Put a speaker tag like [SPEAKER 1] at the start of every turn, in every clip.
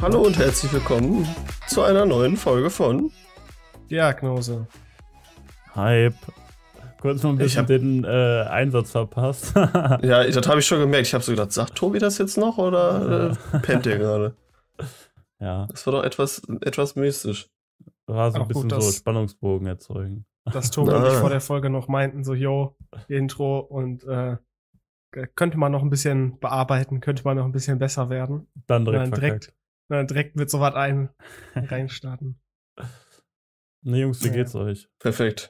[SPEAKER 1] Hallo und herzlich willkommen zu einer neuen Folge von
[SPEAKER 2] Diagnose.
[SPEAKER 3] Hype. Kurz noch ein bisschen den Einsatz verpasst.
[SPEAKER 1] Ja, das habe ich schon gemerkt. Ich habe so gedacht, sagt Tobi das jetzt noch oder pennt der gerade?
[SPEAKER 3] Ja.
[SPEAKER 1] Das war doch etwas mystisch.
[SPEAKER 3] War so
[SPEAKER 2] Auch
[SPEAKER 3] ein bisschen
[SPEAKER 2] gut,
[SPEAKER 3] so Spannungsbogen erzeugen.
[SPEAKER 2] Dass Tobi und ich vor der Folge noch meinten, so, yo, Intro und könnte man noch ein bisschen bearbeiten, könnte man noch ein bisschen besser werden.
[SPEAKER 3] Dann direkt
[SPEAKER 2] mit sowas reinstarten.
[SPEAKER 3] Ne, Jungs, wie geht's euch?
[SPEAKER 1] Perfekt.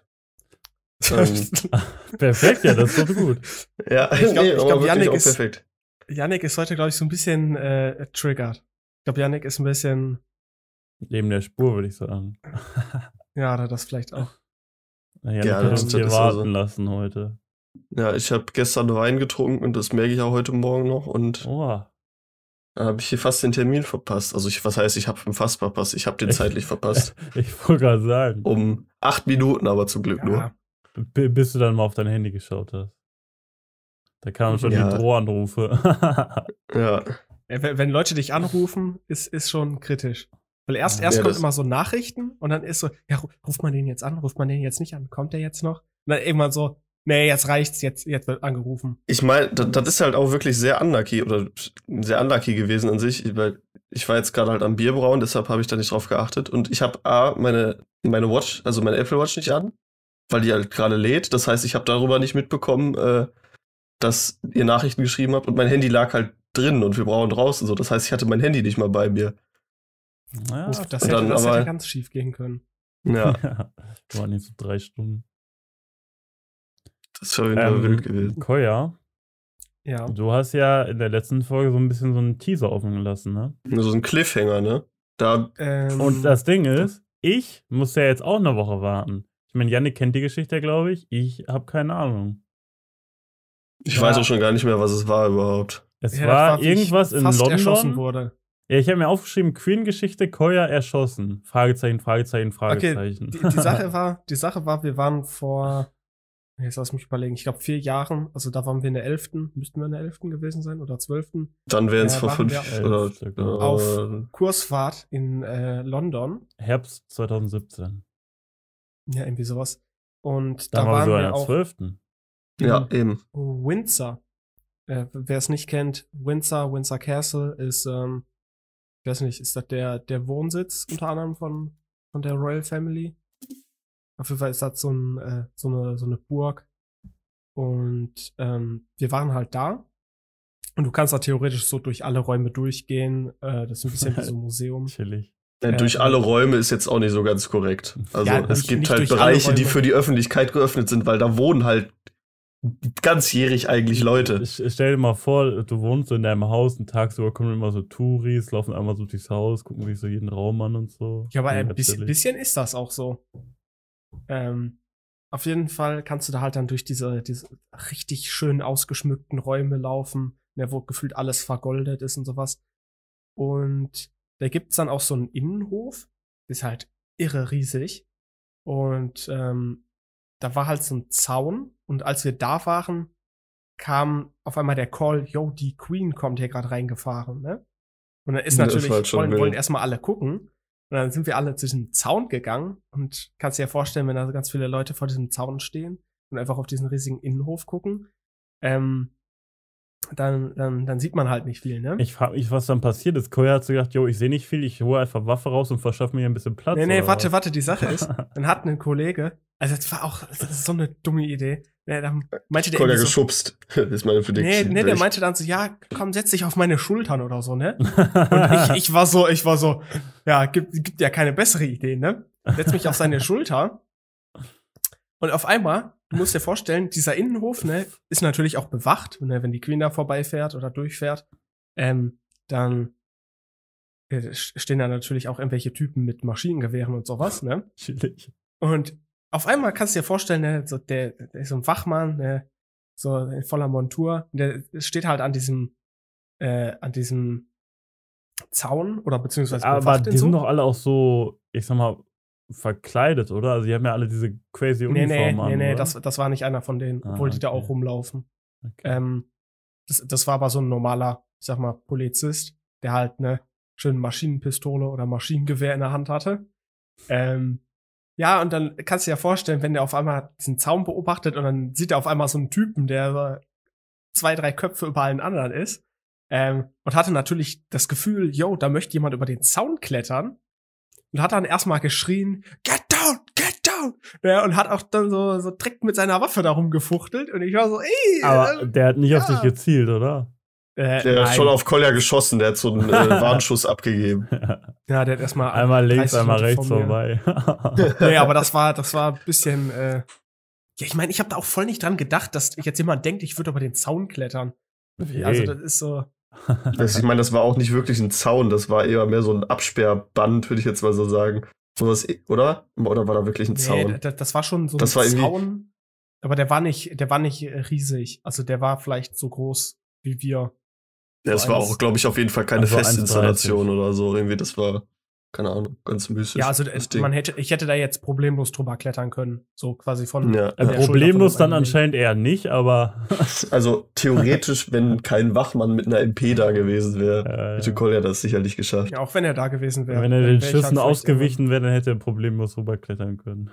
[SPEAKER 3] Perfekt, ja, das ist doch gut.
[SPEAKER 1] Ja,
[SPEAKER 2] ich glaub, Yannick ist
[SPEAKER 1] perfekt.
[SPEAKER 2] Yannick ist heute, glaube ich, so ein bisschen triggert. Ich glaube, Yannick ist ein bisschen
[SPEAKER 3] Neben der Spur, würde ich sagen.
[SPEAKER 2] ja, oder das vielleicht auch.
[SPEAKER 3] Yannick
[SPEAKER 1] Ja,
[SPEAKER 3] hat
[SPEAKER 1] das
[SPEAKER 3] uns hier
[SPEAKER 1] ist
[SPEAKER 3] warten
[SPEAKER 1] so.
[SPEAKER 3] lassen heute.
[SPEAKER 1] Ja, ich habe gestern Wein getrunken und das merke ich auch heute Morgen noch und
[SPEAKER 3] Oh.
[SPEAKER 1] da habe ich hier fast den Termin verpasst. Also was heißt, ich habe ihn fast verpasst. Ich habe den zeitlich verpasst.
[SPEAKER 3] Ich wollte gerade sagen.
[SPEAKER 1] Um 8 Minuten aber zum Glück nur.
[SPEAKER 3] Bis du dann mal auf dein Handy geschaut hast. Da kamen schon die Drohanrufe.
[SPEAKER 1] Ja.
[SPEAKER 2] Wenn Leute dich anrufen, ist schon kritisch. Weil erst kommt immer so Nachrichten und dann ist so, ja, ruft man den jetzt an, ruft man den jetzt nicht an, kommt der jetzt noch? Und dann irgendwann so, nee, jetzt reicht's, jetzt wird angerufen.
[SPEAKER 1] Ich meine, das ist halt auch wirklich sehr unlucky gewesen an sich, weil ich war jetzt gerade halt am Bierbrauen, deshalb habe ich da nicht drauf geachtet und ich habe meine Watch, also meine Apple Watch nicht an, weil die halt gerade lädt. Das heißt, ich habe darüber nicht mitbekommen, dass ihr Nachrichten geschrieben habt und mein Handy lag halt drin und wir brauchen draußen so. Das heißt, ich hatte mein Handy nicht mal bei mir.
[SPEAKER 3] Ja,
[SPEAKER 2] das hätte ganz schief gehen können.
[SPEAKER 1] Ja.
[SPEAKER 3] Waren jetzt so 3 Stunden.
[SPEAKER 1] Das war wild gewesen.
[SPEAKER 3] Koya,
[SPEAKER 2] ja.
[SPEAKER 3] Du hast ja in der letzten Folge so ein bisschen so einen Teaser offen gelassen, ne?
[SPEAKER 1] So ein Cliffhanger, ne?
[SPEAKER 3] Und das Ding ist, ich muss ja jetzt auch eine Woche warten. Ich meine, Yannick kennt die Geschichte, glaube ich. Ich habe keine Ahnung.
[SPEAKER 1] Ich weiß auch schon gar nicht mehr, was es war überhaupt.
[SPEAKER 3] Es war irgendwas in London.
[SPEAKER 2] Erschossen wurde.
[SPEAKER 3] Ja, ich habe mir aufgeschrieben, Queen-Geschichte, Koya erschossen. Fragezeichen, Fragezeichen, Fragezeichen.
[SPEAKER 2] Okay, die Sache war, wir waren vor, jetzt lass mich überlegen, ich glaube 4 Jahren, also da waren wir in der 11., müssten wir in der 11. gewesen sein oder 12.
[SPEAKER 1] Dann wären es vor 5
[SPEAKER 2] oder auf Kursfahrt in London.
[SPEAKER 3] Herbst 2017.
[SPEAKER 2] Ja, irgendwie sowas. Und
[SPEAKER 3] da
[SPEAKER 2] waren wir
[SPEAKER 3] auch 12.
[SPEAKER 1] Ja, eben.
[SPEAKER 2] Windsor. Wer es nicht kennt, Windsor Castle ist, ich weiß nicht, ist das der Wohnsitz unter anderem von der Royal Family? Auf jeden Fall ist das so eine Burg. Und wir waren halt da. Und du kannst da theoretisch so durch alle Räume durchgehen. Das ist ein bisschen wie so ein Museum.
[SPEAKER 3] Chillig.
[SPEAKER 1] Durch alle Räume ist jetzt auch nicht so ganz korrekt. Also
[SPEAKER 2] ja,
[SPEAKER 1] es gibt halt Bereiche, die für die Öffentlichkeit geöffnet sind, weil da wohnen halt ganzjährig eigentlich Leute.
[SPEAKER 3] Stell dir mal vor, du wohnst so in deinem Haus und tagsüber kommen immer so Touris, laufen einmal so durchs Haus, gucken sich so jeden Raum an und so.
[SPEAKER 2] Ja, aber ein bisschen ist das auch so. Auf jeden Fall kannst du da halt dann durch diese richtig schön ausgeschmückten Räume laufen, wo gefühlt alles vergoldet ist und sowas. Und da gibt's dann auch so einen Innenhof, ist halt irre riesig. Und da war halt so ein Zaun. Und als wir da waren, kam auf einmal der Call, yo, die Queen kommt hier gerade reingefahren, ne? Und dann ist natürlich, wollen erstmal alle gucken. Und dann sind wir alle zu diesem Zaun gegangen. Und kannst dir ja vorstellen, wenn da ganz viele Leute vor diesem Zaun stehen und einfach auf diesen riesigen Innenhof gucken, dann sieht man halt nicht viel, ne?
[SPEAKER 3] Ich frage mich, was dann passiert ist. Koya hat so gedacht, yo, ich sehe nicht viel, ich hole einfach Waffe raus und verschaffe mir ein bisschen Platz.
[SPEAKER 2] Nee, warte, die Sache ist, dann hat ein Kollege, also das ist so eine dumme Idee. Dann meinte der
[SPEAKER 1] Koya geschubst, ist meine Prediction.
[SPEAKER 2] Nee, der meinte dann so, ja, komm, setz dich auf meine Schultern oder so, ne? Und ich war so, ja, gibt ja keine bessere Idee, ne? Setz mich auf seine Schulter. Und auf einmal, du musst dir vorstellen, dieser Innenhof, ne, ist natürlich auch bewacht. Ne, wenn die Queen da vorbeifährt oder durchfährt, dann stehen da natürlich auch irgendwelche Typen mit Maschinengewehren und sowas, ne?
[SPEAKER 3] Chillig.
[SPEAKER 2] Und auf einmal kannst du dir vorstellen, ne, so der ist so ein Wachmann, ne, so in voller Montur, der steht halt an diesem Zaun oder beziehungsweise
[SPEAKER 3] aber die sind doch alle auch so, ich sag mal, verkleidet, oder? Also die haben ja alle diese crazy Uniformen an.
[SPEAKER 2] Nee, das war nicht einer von denen, obwohl die da auch rumlaufen.
[SPEAKER 3] Okay.
[SPEAKER 2] Das war aber so ein normaler, ich sag mal, Polizist, der halt, ne, schön Maschinenpistole oder Maschinengewehr in der Hand hatte. Ja, und dann kannst du dir ja vorstellen, wenn der auf einmal diesen Zaun beobachtet und dann sieht er auf einmal so einen Typen, der 2, 3 Köpfe über allen anderen ist. Und hatte natürlich das Gefühl, yo, da möchte jemand über den Zaun klettern. Und hat dann erstmal geschrien, get down, get down. Ja, und hat auch dann so direkt mit seiner Waffe da rumgefuchtelt. Und ich war so, ey.
[SPEAKER 3] Aber der hat nicht auf dich gezielt, oder?
[SPEAKER 1] Der hat schon auf Kolja geschossen, der hat so einen Warnschuss abgegeben.
[SPEAKER 2] Ja, der hat erstmal
[SPEAKER 3] einmal links, einmal rechts vorbei.
[SPEAKER 2] Nee, aber das war ein bisschen, ja, ich meine, ich habe da auch voll nicht dran gedacht, dass jetzt jemand denkt, ich würde über den Zaun klettern.
[SPEAKER 3] Nee.
[SPEAKER 2] Also das ist so.
[SPEAKER 1] Ich meine, das war auch nicht wirklich ein Zaun, das war eher mehr so ein Absperrband, würde ich jetzt mal so sagen. Sowas, oder? Oder war da wirklich ein Zaun?
[SPEAKER 2] Nee, das war schon so
[SPEAKER 1] das
[SPEAKER 2] ein
[SPEAKER 1] war
[SPEAKER 2] Zaun, aber der war nicht riesig. Also der war vielleicht so groß wie wir.
[SPEAKER 1] Ja, das war auch, glaube ich, auf jeden Fall keine
[SPEAKER 3] also
[SPEAKER 1] Festinstallation oder so. Irgendwie, das war, keine Ahnung, ganz mystisch.
[SPEAKER 2] Ja, also ich hätte da jetzt problemlos drüber klettern können. So quasi von.
[SPEAKER 1] Ja.
[SPEAKER 3] Problemlos dann anscheinend eher nicht, aber.
[SPEAKER 1] Also theoretisch, wenn kein Wachmann mit einer MP da gewesen wäre, hätte Kolja das sicherlich geschafft.
[SPEAKER 2] Ja, auch wenn er da gewesen wäre.
[SPEAKER 3] Wenn er den Schüssen ausgewichen wäre, dann hätte er problemlos rüberklettern können.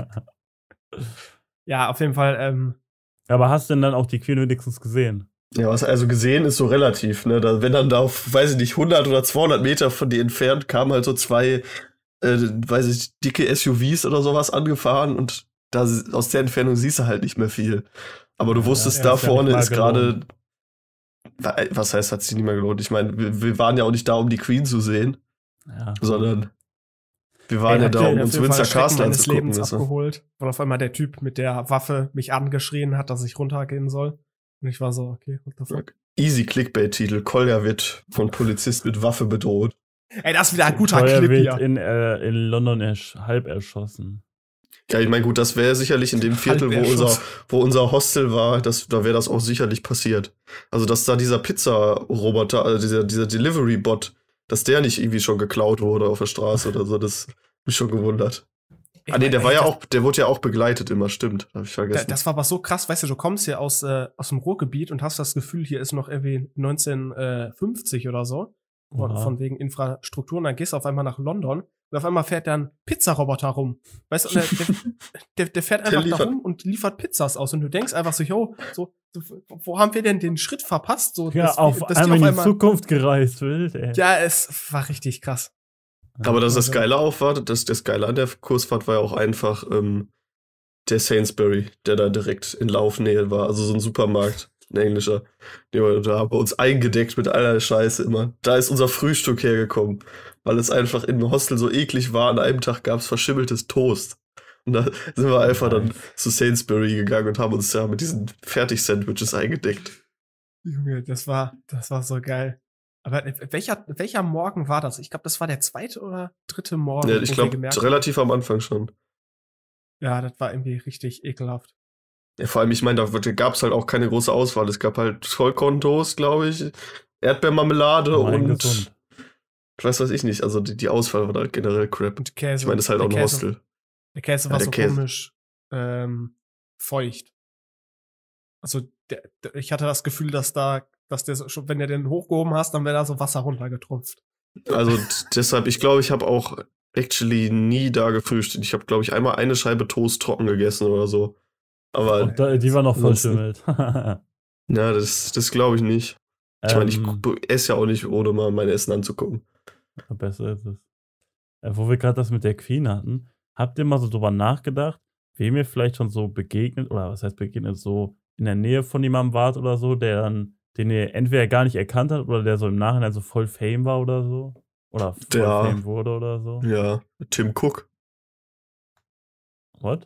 [SPEAKER 2] Ja, auf jeden Fall.
[SPEAKER 3] Aber hast du denn dann auch die Queen wenigstens gesehen?
[SPEAKER 1] Ja, was also gesehen ist so relativ, ne? Wenn dann da auf, weiß ich nicht, 100 oder 200 Meter von dir entfernt kamen halt so 2, weiß ich, dicke SUVs oder sowas angefahren und da aus der Entfernung siehst du halt nicht mehr viel. Aber du wusstest, da vorne ist gerade, was heißt, hat sich nicht mehr gelohnt? Ich meine, wir waren ja auch nicht da, um die Queen zu sehen, sondern wir waren ja da, um uns Windsor Castle anzugucken.
[SPEAKER 2] Abgeholt, weil auf einmal der Typ mit der Waffe mich angeschrien hat, dass ich runtergehen soll. Und ich war so, okay, what the fuck?
[SPEAKER 1] Easy Clickbait-Titel. Kolja wird von Polizist mit Waffe bedroht.
[SPEAKER 2] Ey, das ist wieder ein guter
[SPEAKER 3] Kolja
[SPEAKER 2] Clip
[SPEAKER 3] wird
[SPEAKER 2] hier.
[SPEAKER 3] in London halb erschossen.
[SPEAKER 1] Ja, ich meine, gut, das wäre sicherlich in dem Viertel, wo unser Hostel war, da wäre das auch sicherlich passiert. Also, dass da dieser Pizza-Roboter, also dieser Delivery-Bot, dass der nicht irgendwie schon geklaut wurde auf der Straße oder so, das hat mich schon gewundert. Nee, der wurde ja auch begleitet immer, stimmt. Hab ich vergessen.
[SPEAKER 2] Das war aber so krass, weißt du, du kommst hier aus dem Ruhrgebiet und hast das Gefühl, hier ist noch irgendwie 1950 oder so. Von wegen Infrastruktur. Und dann gehst du auf einmal nach London und auf einmal fährt dann Pizzaroboter rum. Weißt du, der fährt einfach da rum und liefert Pizzas aus. Und du denkst einfach so, yo, wo haben wir denn den Schritt verpasst? So,
[SPEAKER 3] ja, auf einmal in die Zukunft gereist, wild, ey.
[SPEAKER 2] Ja, es war richtig krass.
[SPEAKER 1] Aber das Geile auch war, das Geile an der Kursfahrt war ja auch einfach der Sainsbury, der da direkt in Laufnähe war. Also so ein Supermarkt, ein englischer. Da haben wir uns eingedeckt mit aller Scheiße immer. Da ist unser Frühstück hergekommen, weil es einfach im Hostel so eklig war. An einem Tag gab es verschimmeltes Toast. Und da sind wir einfach dann zu Sainsbury gegangen und haben uns ja mit diesen Fertig-Sandwiches eingedeckt.
[SPEAKER 2] Junge, das war so geil. Aber welcher Morgen war das? Ich glaube, das war der 2. oder 3. Morgen.
[SPEAKER 1] Ja, ich glaube, relativ am Anfang schon.
[SPEAKER 2] Ja, das war irgendwie richtig ekelhaft.
[SPEAKER 1] Ja, vor allem, ich meine, da gab es halt auch keine große Auswahl. Es gab halt Vollkorntoast, glaube ich, Erdbeermarmelade und was weiß ich nicht. Also die Auswahl war halt generell crap. Und Käse. Ich meine, das ist halt auch ein Hostel.
[SPEAKER 2] Der Käse war so komisch feucht. Also ich hatte das Gefühl, dass der schon, wenn du den hochgehoben hast, dann wäre da so Wasser runtergetropft.
[SPEAKER 1] Also deshalb, ich glaube, ich habe auch actually nie da gefrühstückt. Ich habe, glaube ich, einmal eine Scheibe Toast trocken gegessen oder so. Aber
[SPEAKER 3] und die war noch verschimmelt.
[SPEAKER 1] Ja, das glaube ich nicht. Ich meine, ich esse ja auch nicht, ohne mal mein Essen anzugucken.
[SPEAKER 3] Besser ist es. Wo wir gerade das mit der Queen hatten, habt ihr mal so drüber nachgedacht, wem ihr vielleicht schon so begegnet, oder was heißt begegnet, so in der Nähe von jemandem wart oder so, den ihr entweder gar nicht erkannt habt oder der so im Nachhinein so voll Fame war oder so? Oder voll Fame wurde oder so?
[SPEAKER 1] Ja, Tim Cook.
[SPEAKER 3] What?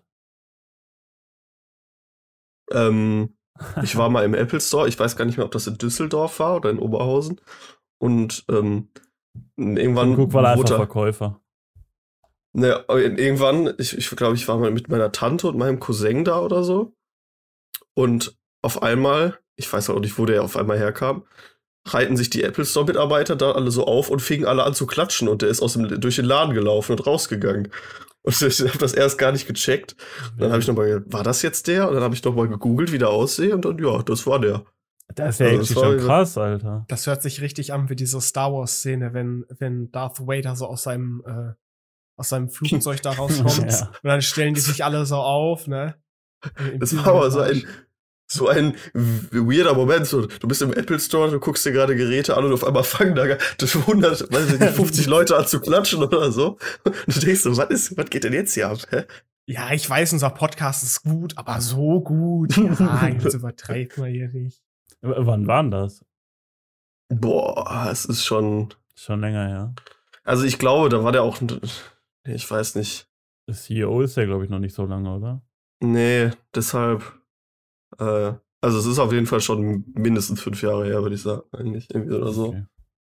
[SPEAKER 1] Ich war mal im Apple Store, ich weiß gar nicht mehr, ob das in Düsseldorf war oder in Oberhausen. Und irgendwann.
[SPEAKER 3] Tim Cook war einfach Verkäufer.
[SPEAKER 1] Ne, irgendwann, ich glaube, ich war mal mit meiner Tante und meinem Cousin da oder so. Und auf einmal, ich weiß auch nicht, wo der auf einmal herkam, reihten sich die Apple Store-Mitarbeiter da alle so auf und fingen alle an zu klatschen. Und der ist durch den Laden gelaufen und rausgegangen. Und ich habe das erst gar nicht gecheckt. Und dann habe ich nochmal, war das jetzt der? Und dann habe ich nochmal gegoogelt, wie der aussieht. Und dann, ja, das war der.
[SPEAKER 3] Das ist ja
[SPEAKER 1] Also,
[SPEAKER 3] echt
[SPEAKER 1] das war
[SPEAKER 3] schon
[SPEAKER 1] wieder-
[SPEAKER 3] krass, Alter.
[SPEAKER 2] Das hört sich richtig an wie diese Star Wars-Szene, wenn Darth Vader so aus seinem Flugzeug da rauskommt.
[SPEAKER 3] Ja.
[SPEAKER 2] Und dann stellen die sich alle so auf, ne?
[SPEAKER 1] Das war aber so ein weirder Moment. So, du bist im Apple Store, du guckst dir gerade Geräte an und auf einmal fangen da 100, weiß ich nicht, 50 Leute an zu klatschen oder so. Und du denkst so, was geht denn jetzt hier ab? Hä?
[SPEAKER 2] Ja, ich weiß, unser Podcast ist gut, aber so gut. Ja, jetzt übertreibt man hier nicht.
[SPEAKER 3] Wann waren das?
[SPEAKER 1] Boah, es ist schon.
[SPEAKER 3] Schon länger, ja.
[SPEAKER 1] Also ich glaube, da war der auch. Ich weiß nicht.
[SPEAKER 3] Der CEO ist ja, glaube ich, noch nicht so lange, oder?
[SPEAKER 1] Nee, deshalb. Also es ist auf jeden Fall schon mindestens 5 Jahre her, würde ich sagen, eigentlich. Irgendwie oder so.
[SPEAKER 3] Okay.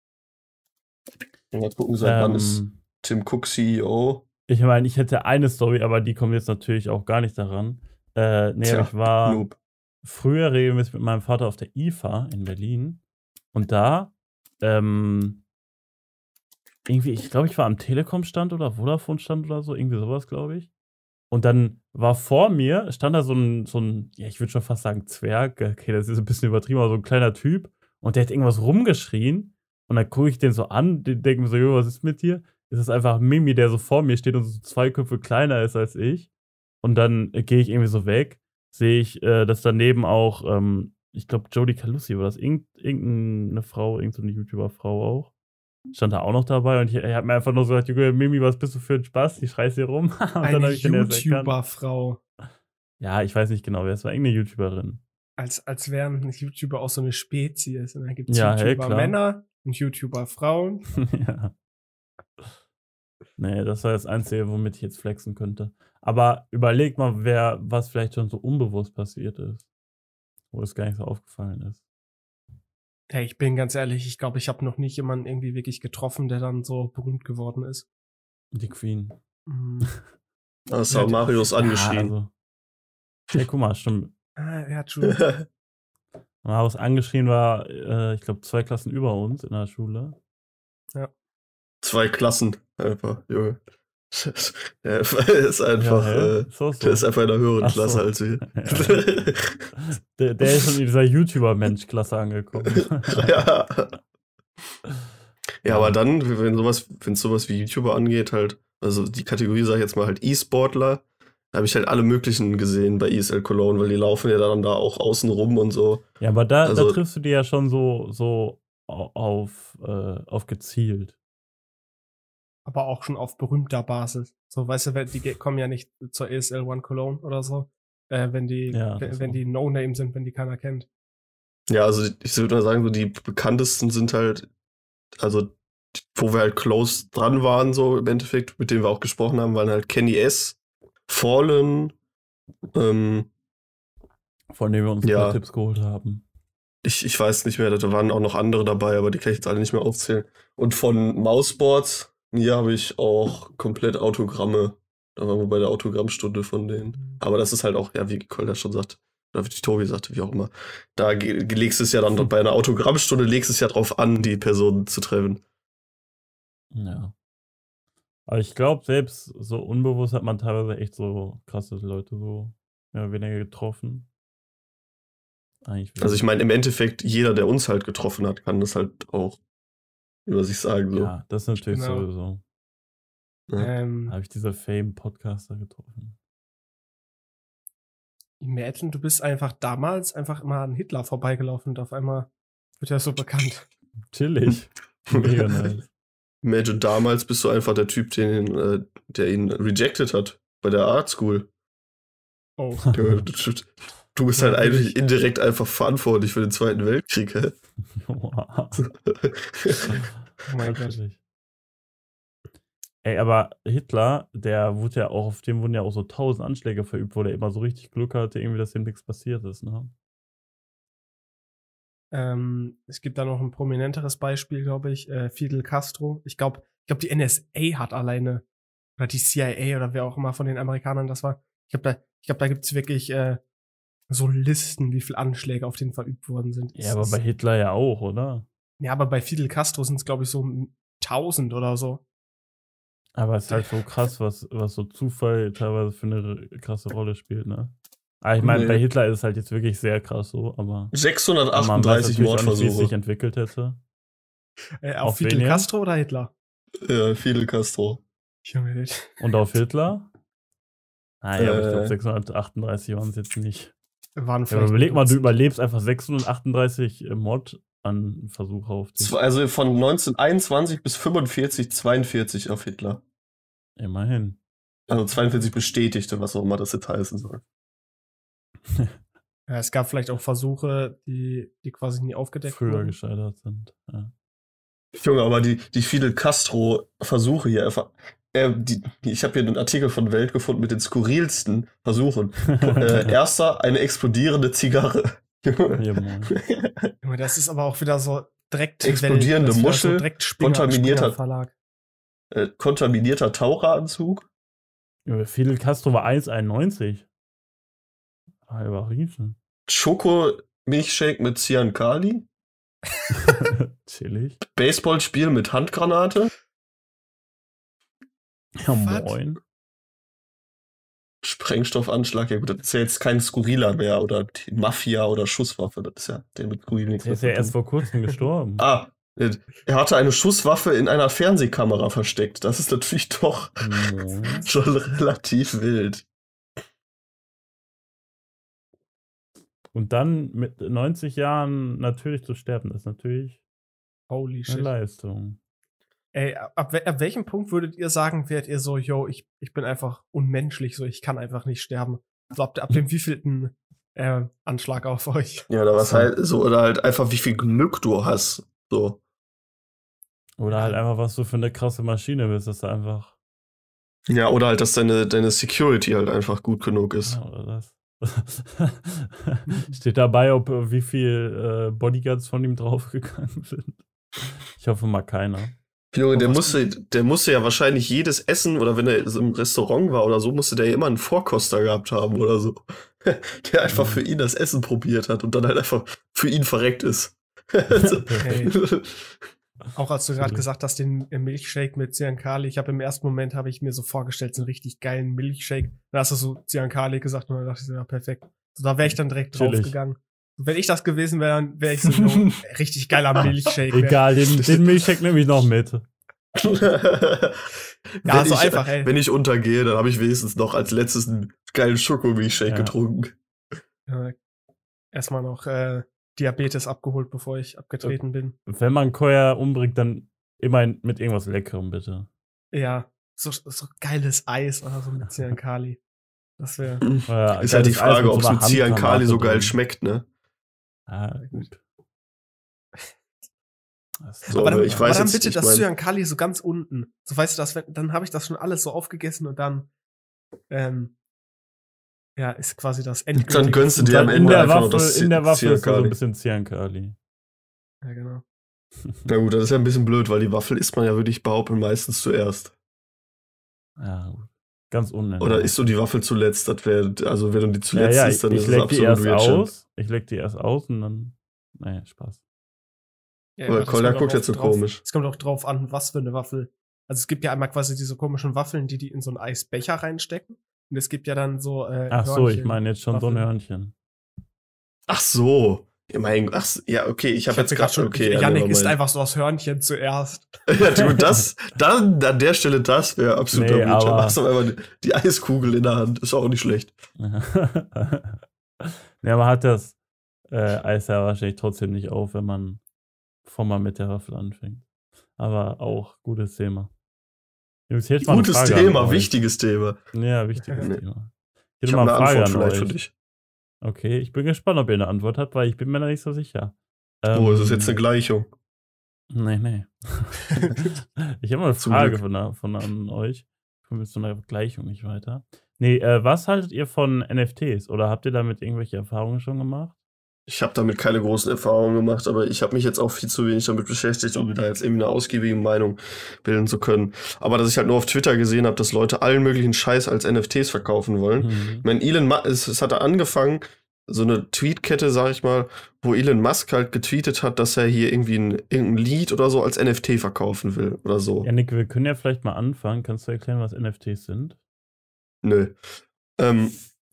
[SPEAKER 1] Mal gucken, seit wann ist Tim Cook CEO?
[SPEAKER 3] Ich meine, ich hätte eine Story, aber die kommt jetzt natürlich auch gar nicht daran. Aber ich war
[SPEAKER 1] Noob.
[SPEAKER 3] früher regelmäßig mit meinem Vater auf der IFA in Berlin. Und da, irgendwie, ich glaube, ich war am Telekom-Stand oder Vodafone-Stand oder so, irgendwie sowas, glaube ich. Und dann war vor mir, stand da so ein, ja, ich würde schon fast sagen Zwerg, okay, das ist ein bisschen übertrieben, aber so ein kleiner Typ. Und der hat irgendwas rumgeschrien. Und dann gucke ich den so an, denke mir so, jo, was ist mit dir? Ist das einfach Mimi, der so vor mir steht und so 2 Köpfe kleiner ist als ich. Und dann gehe ich irgendwie so weg, sehe ich, dass daneben auch, ich glaube, Jodie Calussi war das, irgendeine Frau, irgendeine YouTuber-Frau auch. Stand da auch noch dabei und ich habe mir einfach nur so gesagt, Junge, Mimi, was bist du für ein Spaß? Die schreist hier rum. Und dann
[SPEAKER 2] Eine
[SPEAKER 3] hab ich den erst erkannt.
[SPEAKER 2] YouTuber-Frau.
[SPEAKER 3] Ja, ich weiß nicht genau, wer es war. Irgendeine YouTuberin.
[SPEAKER 2] Als wären YouTuber auch so eine Spezies. Und dann gibt es
[SPEAKER 3] Ja, hey, klar.
[SPEAKER 2] YouTuber-Männer und YouTuber-Frauen.
[SPEAKER 3] Ja. Nee, das war das Einzige, womit ich jetzt flexen könnte. Aber überleg mal, was vielleicht schon so unbewusst passiert ist. Wo es gar nicht so aufgefallen ist.
[SPEAKER 2] Hey, ich bin ganz ehrlich, ich glaube, ich habe noch nicht jemanden irgendwie wirklich getroffen, der dann so berühmt geworden ist.
[SPEAKER 3] Die Queen.
[SPEAKER 2] Mhm.
[SPEAKER 1] Das hat Marius angeschrien.
[SPEAKER 3] Ja, also. Ja, guck mal, stimmt.
[SPEAKER 2] Ja, true.
[SPEAKER 3] Marius angeschrien war, ich glaube, 2 Klassen über uns in der Schule.
[SPEAKER 1] 2 Klassen, einfach, Junge. Der ist einfach,
[SPEAKER 3] so.
[SPEAKER 1] der ist einfach in einer höheren
[SPEAKER 3] Ach so.
[SPEAKER 1] Klasse als wir.
[SPEAKER 3] Ja. Der ist schon in dieser YouTuber-Mensch-Klasse angekommen.
[SPEAKER 1] Ja. Ja, aber dann, wenn es sowas wie YouTuber angeht, halt, also die Kategorie, sag ich jetzt mal, halt E-Sportler, da habe ich halt alle möglichen gesehen bei ESL Cologne, weil die laufen ja dann da auch außen rum und so.
[SPEAKER 3] Ja, aber da
[SPEAKER 1] Also-
[SPEAKER 3] triffst du dir ja schon so auf gezielt.
[SPEAKER 2] Aber auch schon auf berühmter Basis. So, weißt du, die kommen ja nicht zur ESL One Cologne oder so, wenn die No-Name sind, wenn die keiner kennt.
[SPEAKER 1] Ja, also ich würde mal sagen, so die bekanntesten sind halt, also wo wir halt close dran waren, so im Endeffekt, mit denen wir auch gesprochen haben, waren halt Kenny S., Fallen,
[SPEAKER 3] Von denen wir uns ein
[SPEAKER 1] Ja.
[SPEAKER 3] paar Tipps geholt haben.
[SPEAKER 1] ich weiß nicht mehr, da waren auch noch andere dabei, aber die kann ich jetzt alle nicht mehr aufzählen. Und von Mouseboards, hier habe ich auch komplett Autogramme. Da waren wir bei der Autogrammstunde von denen. Aber das ist halt auch, ja, wie Kolder schon sagt, oder wie Tobi sagte, wie auch immer. Da legst es ja dann bei einer Autogrammstunde legst es ja drauf an, die Person zu treffen.
[SPEAKER 3] Ja. Aber ich glaube, selbst so unbewusst hat man teilweise echt so krasse Leute so mehr oder weniger getroffen. Eigentlich
[SPEAKER 1] Also ich meine, im Endeffekt, jeder, der uns halt getroffen hat, kann das halt auch über sich sagen. So.
[SPEAKER 3] Ja, das ist natürlich
[SPEAKER 2] Genau.
[SPEAKER 3] sowieso.
[SPEAKER 1] Ja.
[SPEAKER 3] Habe ich diese Fame-Podcaster getroffen.
[SPEAKER 2] Imagine, du bist einfach damals einfach immer an Hitler vorbeigelaufen und auf einmal wird er so bekannt.
[SPEAKER 3] Chillig. Mega nice.
[SPEAKER 1] Imagine, damals bist du einfach der Typ, der ihn rejected hat bei der Art School.
[SPEAKER 2] Oh.
[SPEAKER 1] Du bist halt eigentlich indirekt einfach verantwortlich für den Zweiten Weltkrieg, hä?
[SPEAKER 3] Wow.
[SPEAKER 2] Oh mein Gott.
[SPEAKER 3] Natürlich. Ey, aber Hitler, auf dem wurden ja auch so 1000 Anschläge verübt, wo der immer so richtig Glück hatte, irgendwie, dass ihm nichts passiert ist, ne?
[SPEAKER 2] Es gibt da noch ein prominenteres Beispiel, glaube ich, Fidel Castro. Ich glaube, die NSA hat alleine, oder die CIA oder wer auch immer von den Amerikanern das war. Ich glaube, da gibt's wirklich so Listen, wie viele Anschläge auf den verübt worden sind.
[SPEAKER 3] Ja, aber bei Hitler ja auch, oder?
[SPEAKER 2] Ja, aber bei Fidel Castro sind es, glaube ich, so 1000 oder so.
[SPEAKER 3] Aber es ist halt so krass, was so Zufall teilweise für eine krasse Rolle spielt, ne? Aber ich meine,
[SPEAKER 1] Nee.
[SPEAKER 3] bei Hitler ist es halt jetzt wirklich sehr krass so, aber
[SPEAKER 1] 638
[SPEAKER 3] wie es sich
[SPEAKER 1] Mordversuche.
[SPEAKER 3] entwickelt hätte.
[SPEAKER 2] Auf
[SPEAKER 3] Auf
[SPEAKER 2] Fidel
[SPEAKER 3] wen jetzt?
[SPEAKER 2] Castro oder Hitler?
[SPEAKER 1] Ja, Fidel Castro.
[SPEAKER 2] Junge,
[SPEAKER 3] Und auf Hitler? Naja, aber ich glaube,
[SPEAKER 1] Äh.
[SPEAKER 3] 638 waren es jetzt nicht.
[SPEAKER 2] waren
[SPEAKER 3] Ja,
[SPEAKER 2] vielleicht
[SPEAKER 3] aber überleg mal, du
[SPEAKER 2] 50.
[SPEAKER 3] überlebst einfach 638 Mord-Versuche auf dich.
[SPEAKER 1] Also von 1921 bis 45, 42 auf Hitler.
[SPEAKER 3] Immerhin.
[SPEAKER 1] Also 42 bestätigte, was auch immer das jetzt heißen soll.
[SPEAKER 2] Ja, es gab vielleicht auch Versuche, die quasi nie aufgedeckt
[SPEAKER 3] Früher
[SPEAKER 2] wurden.
[SPEAKER 3] gescheitert sind. Ja.
[SPEAKER 1] Junge, aber die Fidel Castro-Versuche hier einfach. Ich habe hier einen Artikel von Welt gefunden mit den skurrilsten Versuchen. Erster, eine explodierende Zigarre. Junge.
[SPEAKER 3] Ja, moin.
[SPEAKER 2] Junge, das ist aber auch wieder so direkt
[SPEAKER 1] Explodierende
[SPEAKER 2] das ist wieder
[SPEAKER 1] Muschel,
[SPEAKER 2] so direkt
[SPEAKER 1] kontaminierter-
[SPEAKER 2] Verlag.
[SPEAKER 1] Kontaminierter Taucheranzug.
[SPEAKER 3] Ja, Fidel Castro war 1,91. Ah, er war riesen.
[SPEAKER 1] Schoko-Milchshake mit Cyankali.
[SPEAKER 3] Chillig.
[SPEAKER 1] Baseballspiel mit Handgranate.
[SPEAKER 3] Ja,
[SPEAKER 2] Was?
[SPEAKER 3] moin.
[SPEAKER 1] Sprengstoffanschlag. Ja gut, das ist ja jetzt kein Skurriler mehr. Oder die Mafia oder Schusswaffe. Das ist ja der mit Skurril nichts
[SPEAKER 3] Der
[SPEAKER 1] mehr
[SPEAKER 3] ist
[SPEAKER 1] zu
[SPEAKER 3] ja
[SPEAKER 1] tun.
[SPEAKER 3] erst vor kurzem gestorben.
[SPEAKER 1] Er hatte eine Schusswaffe in einer Fernsehkamera versteckt. Das ist natürlich doch
[SPEAKER 3] Moin.
[SPEAKER 1] schon relativ wild.
[SPEAKER 3] Und dann mit 90 Jahren natürlich zu sterben, das ist natürlich
[SPEAKER 2] Holy
[SPEAKER 3] eine
[SPEAKER 2] shit.
[SPEAKER 3] Leistung.
[SPEAKER 2] Ey, ab welchem Punkt würdet ihr sagen, wärt ihr so, yo, ich bin einfach unmenschlich, so, ich kann einfach nicht sterben? So ab dem wievielten Anschlag auf euch?
[SPEAKER 1] Ja, oder was
[SPEAKER 3] So.
[SPEAKER 1] halt so, oder halt einfach, wie viel Glück du hast. So.
[SPEAKER 3] Oder halt einfach, was du für eine krasse Maschine bist, dass du einfach.
[SPEAKER 1] Ja, oder halt, dass deine Security halt einfach gut genug ist.
[SPEAKER 3] Ja, oder das. Steht dabei, ob wie viel Bodyguards von ihm draufgegangen sind. Ich hoffe mal keiner.
[SPEAKER 1] Junge, der
[SPEAKER 2] was-
[SPEAKER 1] musste ja wahrscheinlich jedes Essen, oder wenn er im Restaurant war oder so, musste der ja immer einen Vorkoster gehabt haben oder so. Der einfach für ihn das Essen probiert hat und dann halt einfach für ihn verreckt ist. So.
[SPEAKER 2] Hey. Auch als du gerade gesagt hast, den Milchshake mit Cyankali, im ersten Moment habe ich mir so vorgestellt, so einen richtig geilen Milchshake. Dann hast du so Cyankali gesagt und dann dachte ich so, ja, perfekt. So, da wäre ich dann direkt
[SPEAKER 3] Chillig.
[SPEAKER 2] draufgegangen. Und wenn ich das gewesen wäre, dann wäre ich so, yo, richtig geiler Milchshake.
[SPEAKER 3] Egal, den Milchshake nehme ich noch mit.
[SPEAKER 2] Ja, so einfach, ey.
[SPEAKER 1] Wenn ich untergehe, dann habe ich wenigstens noch als letztes einen geilen Schokomilchshake
[SPEAKER 3] Ja.
[SPEAKER 1] getrunken.
[SPEAKER 2] Erstmal noch Diabetes abgeholt, bevor ich abgetreten bin.
[SPEAKER 3] Wenn man Koya umbringt, dann immerhin mit irgendwas Leckerem, bitte.
[SPEAKER 2] Ja, so geiles Eis oder so mit Cyankali. Das wäre.
[SPEAKER 3] Ja,
[SPEAKER 1] Ist halt die
[SPEAKER 3] geiles Eis
[SPEAKER 1] Frage,
[SPEAKER 3] mit
[SPEAKER 1] ob es
[SPEAKER 3] einer
[SPEAKER 1] mit Cyankali so
[SPEAKER 3] Handgranate
[SPEAKER 1] geil
[SPEAKER 3] drin.
[SPEAKER 1] schmeckt, ne?
[SPEAKER 3] Ah, gut.
[SPEAKER 1] So,
[SPEAKER 2] aber dann,
[SPEAKER 1] ich weiß
[SPEAKER 2] dann
[SPEAKER 1] jetzt,
[SPEAKER 2] bitte
[SPEAKER 1] ich
[SPEAKER 2] das
[SPEAKER 1] mein-
[SPEAKER 2] Cyankali so ganz unten. So weißt du, dann habe ich das schon alles so aufgegessen und dann ja, ist quasi das endgültige.
[SPEAKER 1] Dann gönnst du dir
[SPEAKER 3] Dann
[SPEAKER 1] am
[SPEAKER 3] in
[SPEAKER 1] Ende
[SPEAKER 3] der
[SPEAKER 1] einfach noch
[SPEAKER 3] Waffe,
[SPEAKER 1] das
[SPEAKER 3] in der Waffe ist da so
[SPEAKER 1] Cyankali.
[SPEAKER 3] ein bisschen Cyankali.
[SPEAKER 2] Ja, genau.
[SPEAKER 1] Na gut, das ist ja ein bisschen blöd, weil die Waffel isst man ja, würde ich behaupten, meistens zuerst.
[SPEAKER 3] Ja, gut. Ganz unnötig.
[SPEAKER 1] Oder isst du die Waffel zuletzt? Das wäre, also wenn du die zuletzt
[SPEAKER 3] ja,
[SPEAKER 1] isst, dann
[SPEAKER 3] ich
[SPEAKER 1] ist es
[SPEAKER 3] leg die
[SPEAKER 1] absolut
[SPEAKER 3] erst
[SPEAKER 1] weird shit.
[SPEAKER 3] aus. Ich leg die erst aus und dann. Naja, Spaß.
[SPEAKER 2] Ja,
[SPEAKER 1] Aber
[SPEAKER 2] das
[SPEAKER 1] Kolja
[SPEAKER 2] kommt auch
[SPEAKER 1] guckt jetzt so
[SPEAKER 2] drauf-
[SPEAKER 1] komisch.
[SPEAKER 2] Es kommt auch drauf an, was für eine Waffel. Also es gibt ja einmal quasi diese komischen Waffeln, die in so einen Eisbecher reinstecken. Und es gibt ja dann so
[SPEAKER 3] Ach so, ich meine jetzt schon so ein
[SPEAKER 2] Waffeln.
[SPEAKER 3] Hörnchen.
[SPEAKER 1] Ach so. Ja, ja, okay, ich habe jetzt gerade okay. ja,
[SPEAKER 2] Yannick isst
[SPEAKER 1] nevermind.
[SPEAKER 2] einfach so das Hörnchen zuerst.
[SPEAKER 1] Ja, gut, dann an der Stelle, das wäre absoluter
[SPEAKER 3] Nee,
[SPEAKER 1] Wunsch. Dann
[SPEAKER 3] aber-
[SPEAKER 1] hast du einfach die Eiskugel in der Hand. Ist auch nicht schlecht.
[SPEAKER 3] Ja, man hat das Eis ja wahrscheinlich trotzdem nicht auf, bevor man mit der Waffel anfängt. Aber auch gutes Thema. Jungs, hier hätte ich mal eine
[SPEAKER 1] Gutes
[SPEAKER 3] Frage an
[SPEAKER 1] Thema,
[SPEAKER 3] euch.
[SPEAKER 1] wichtiges Thema.
[SPEAKER 3] Ja, wichtiges
[SPEAKER 1] Nee.
[SPEAKER 3] Thema.
[SPEAKER 1] Ich
[SPEAKER 3] hätte
[SPEAKER 1] habe
[SPEAKER 3] mal
[SPEAKER 1] eine
[SPEAKER 3] eine Frage
[SPEAKER 1] Antwort
[SPEAKER 3] an
[SPEAKER 1] vielleicht
[SPEAKER 3] euch.
[SPEAKER 1] für dich.
[SPEAKER 3] Okay, ich bin gespannt, ob ihr eine Antwort habt, weil ich bin mir da nicht so sicher.
[SPEAKER 1] Oh, ist das jetzt eine Gleichung?
[SPEAKER 3] Nee. Ich habe mal eine
[SPEAKER 1] Zum
[SPEAKER 3] Frage
[SPEAKER 1] Glück.
[SPEAKER 3] von an euch. Ich komme jetzt zu einer Gleichung nicht weiter. Nee, was haltet ihr von NFTs? Oder habt ihr damit irgendwelche Erfahrungen schon gemacht?
[SPEAKER 1] Ich habe damit keine großen Erfahrungen gemacht, aber ich habe mich jetzt auch viel zu wenig damit beschäftigt, um mir da jetzt irgendwie eine ausgiebige Meinung bilden zu können. Aber dass ich halt nur auf Twitter gesehen habe, dass Leute allen möglichen Scheiß als NFTs verkaufen wollen. Ich meine, Elon Musk, es hatte angefangen, so eine Tweetkette, sag ich mal, wo Elon Musk halt getweetet hat, dass er hier irgendwie irgendein Lied oder so als NFT verkaufen will oder so.
[SPEAKER 3] Yannick, wir können ja vielleicht mal anfangen. Kannst du erklären, was NFTs sind?
[SPEAKER 1] Nö.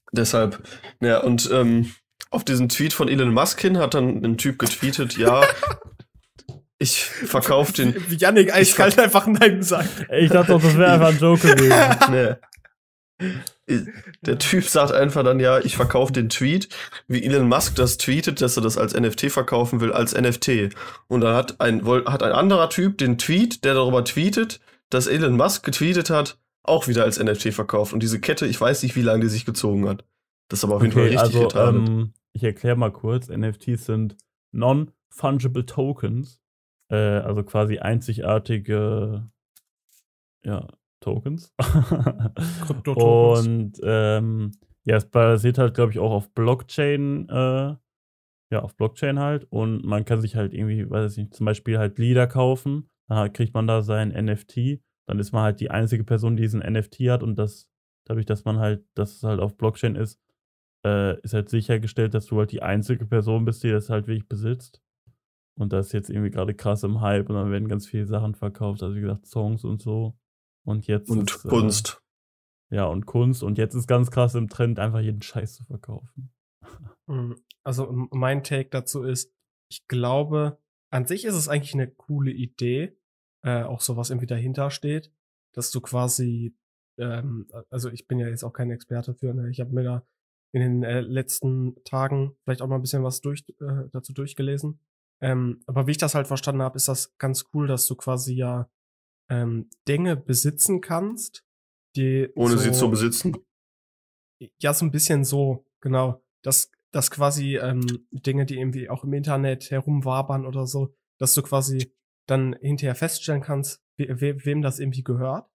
[SPEAKER 1] Deshalb, ja, und auf diesen Tweet von Elon Musk hin hat dann ein Typ getweetet, ja, ich verkaufe den.
[SPEAKER 2] Wie Yannick eiskalt einfach Nein sagt.
[SPEAKER 3] Ich dachte doch, das wäre einfach ein Joke gewesen.
[SPEAKER 1] Nee. Der Typ sagt einfach dann, ja, ich verkaufe den Tweet, wie Elon Musk das tweetet, dass er das als NFT verkaufen will, als NFT. Und dann hat ein anderer Typ den Tweet, der darüber tweetet, dass Elon Musk getweetet hat, auch wieder als NFT verkauft. Und diese Kette, ich weiß nicht, wie lange die sich gezogen hat. Das ist aber auf jeden Fall richtig getan.
[SPEAKER 3] Ich erkläre mal kurz. NFTs sind Non-Fungible Tokens. Also quasi einzigartige Tokens.
[SPEAKER 2] Krypto-Tokens.
[SPEAKER 3] Und es basiert halt, glaube ich, auch auf Blockchain. Auf Blockchain halt. Und man kann sich halt irgendwie, weiß ich nicht, zum Beispiel halt Lieder kaufen. Dann kriegt man da sein NFT. Dann ist man halt die einzige Person, die diesen NFT hat. Und dadurch, dass es halt auf Blockchain ist halt sichergestellt, dass du halt die einzige Person bist, die das halt wirklich besitzt. Und das ist jetzt irgendwie gerade krass im Hype. Und dann werden ganz viele Sachen verkauft. Also wie gesagt, Songs und so. Und jetzt
[SPEAKER 1] ist, Kunst.
[SPEAKER 3] Und Kunst. Und jetzt ist ganz krass im Trend, einfach jeden Scheiß zu verkaufen.
[SPEAKER 2] Also mein Take dazu ist, ich glaube, an sich ist es eigentlich eine coole Idee, auch so was irgendwie dahinter steht, dass du quasi, also ich bin ja jetzt auch kein Experte für, ne? Ich habe mir da in den letzten Tagen vielleicht auch mal ein bisschen was dazu durchgelesen. Aber wie ich das halt verstanden habe, ist das ganz cool, dass du quasi ja Dinge besitzen kannst, die
[SPEAKER 1] ohne sie zu besitzen.
[SPEAKER 2] Ja, so ein bisschen so, genau. Dass quasi Dinge, die irgendwie auch im Internet herumwabern oder so, dass du quasi dann hinterher feststellen kannst, wem das irgendwie gehört.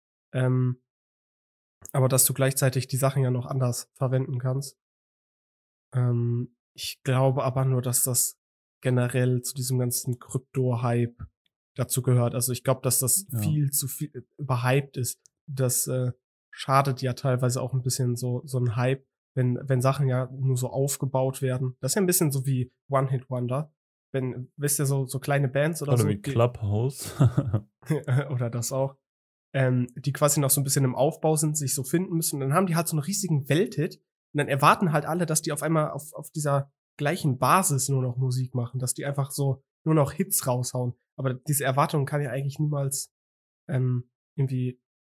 [SPEAKER 2] Aber dass du gleichzeitig die Sachen ja noch anders verwenden kannst. Ich glaube aber nur, dass das generell zu diesem ganzen Krypto-Hype dazu gehört. Also ich glaube, dass das viel zu viel überhyped ist. Das schadet ja teilweise auch ein bisschen so ein Hype, wenn Sachen ja nur so aufgebaut werden. Das ist ja ein bisschen so wie One-Hit-Wonder. Wisst ihr, so kleine Bands oder so.
[SPEAKER 3] Oder wie Clubhouse.
[SPEAKER 2] Oder das auch. Die quasi noch so ein bisschen im Aufbau sind, sich so finden müssen. Und dann haben die halt so einen riesigen Welthit. Und dann erwarten halt alle, dass die auf einmal auf dieser gleichen Basis nur noch Musik machen. Dass die einfach so nur noch Hits raushauen. Aber diese Erwartung kann ja eigentlich niemals irgendwie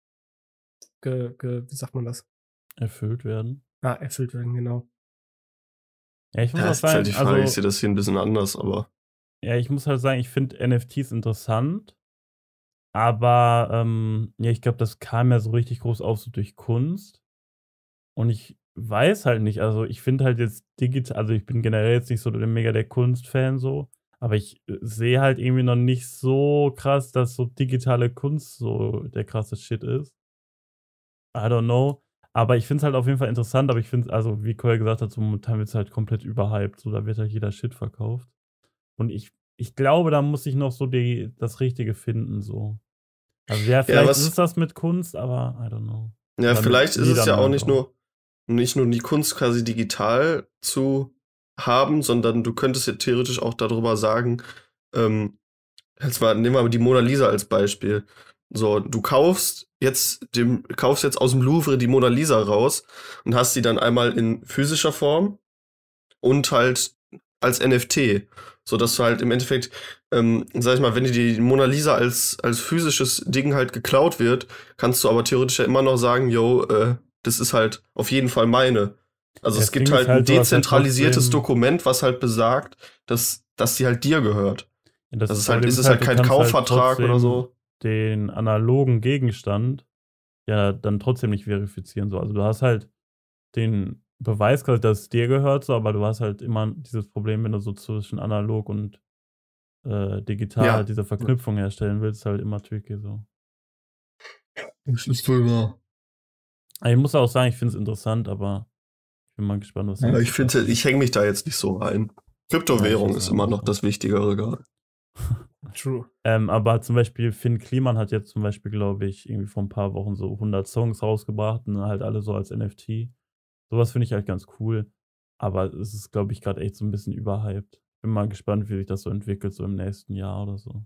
[SPEAKER 2] wie sagt man das?
[SPEAKER 3] Erfüllt werden.
[SPEAKER 2] Erfüllt werden, genau.
[SPEAKER 3] Ja, ich muss auch sagen,
[SPEAKER 1] halt die Frage, ich sehe das hier ein bisschen anders, aber.
[SPEAKER 3] Ja, ich muss halt sagen, ich finde NFTs interessant, aber ich glaube, das kam ja so richtig groß auf, so durch Kunst. Und ich weiß halt nicht, also ich finde halt jetzt digital, also ich bin generell jetzt nicht so mega der Kunstfan so, aber ich sehe halt irgendwie noch nicht so krass, dass so digitale Kunst so der krasse Shit ist. I don't know. Aber ich finde es halt auf jeden Fall interessant, aber ich finde, also wie Cole gesagt hat, so momentan wird es halt komplett überhyped. So, da wird halt jeder Shit verkauft. Und ich glaube, da muss ich noch so das Richtige finden, so. Also vielleicht ist es das mit Kunst, aber I don't know.
[SPEAKER 1] Ja, vielleicht ist es ja auch nicht nur die Kunst quasi digital zu haben, sondern du könntest ja theoretisch auch darüber sagen, nehmen wir mal die Mona Lisa als Beispiel. So, du kaufst jetzt aus dem Louvre die Mona Lisa raus und hast sie dann einmal in physischer Form und halt als NFT. So dass du halt im Endeffekt, sag ich mal, wenn dir die Mona Lisa als physisches Ding halt geklaut wird, kannst du aber theoretisch ja immer noch sagen, das ist halt auf jeden Fall meine. Also es gibt halt ein dezentralisiertes Dokument, was halt besagt, dass die halt dir gehört.
[SPEAKER 3] Ja,
[SPEAKER 1] das ist halt kein Kaufvertrag oder so.
[SPEAKER 3] Den analogen Gegenstand ja dann trotzdem nicht verifizieren. So. Also du hast halt den Beweis, dass es dir gehört, so, aber du hast halt immer dieses Problem, wenn du so zwischen analog und digital halt diese Verknüpfung herstellen willst, halt immer tricky so.
[SPEAKER 1] Das ist wohl wahr.
[SPEAKER 3] Ich muss auch sagen, ich finde es interessant, aber ich bin mal gespannt, was
[SPEAKER 1] ich hänge mich da jetzt nicht so rein. Kryptowährung ist immer noch das Wichtigere gerade.
[SPEAKER 2] True.
[SPEAKER 3] Aber zum Beispiel Finn Kliman hat jetzt zum Beispiel, glaube ich, irgendwie vor ein paar Wochen so 100 Songs rausgebracht und halt alle so als NFT. Sowas finde ich halt ganz cool. Aber es ist, glaube ich, gerade echt so ein bisschen überhyped. Bin mal gespannt, wie sich das so entwickelt, so im nächsten Jahr oder so.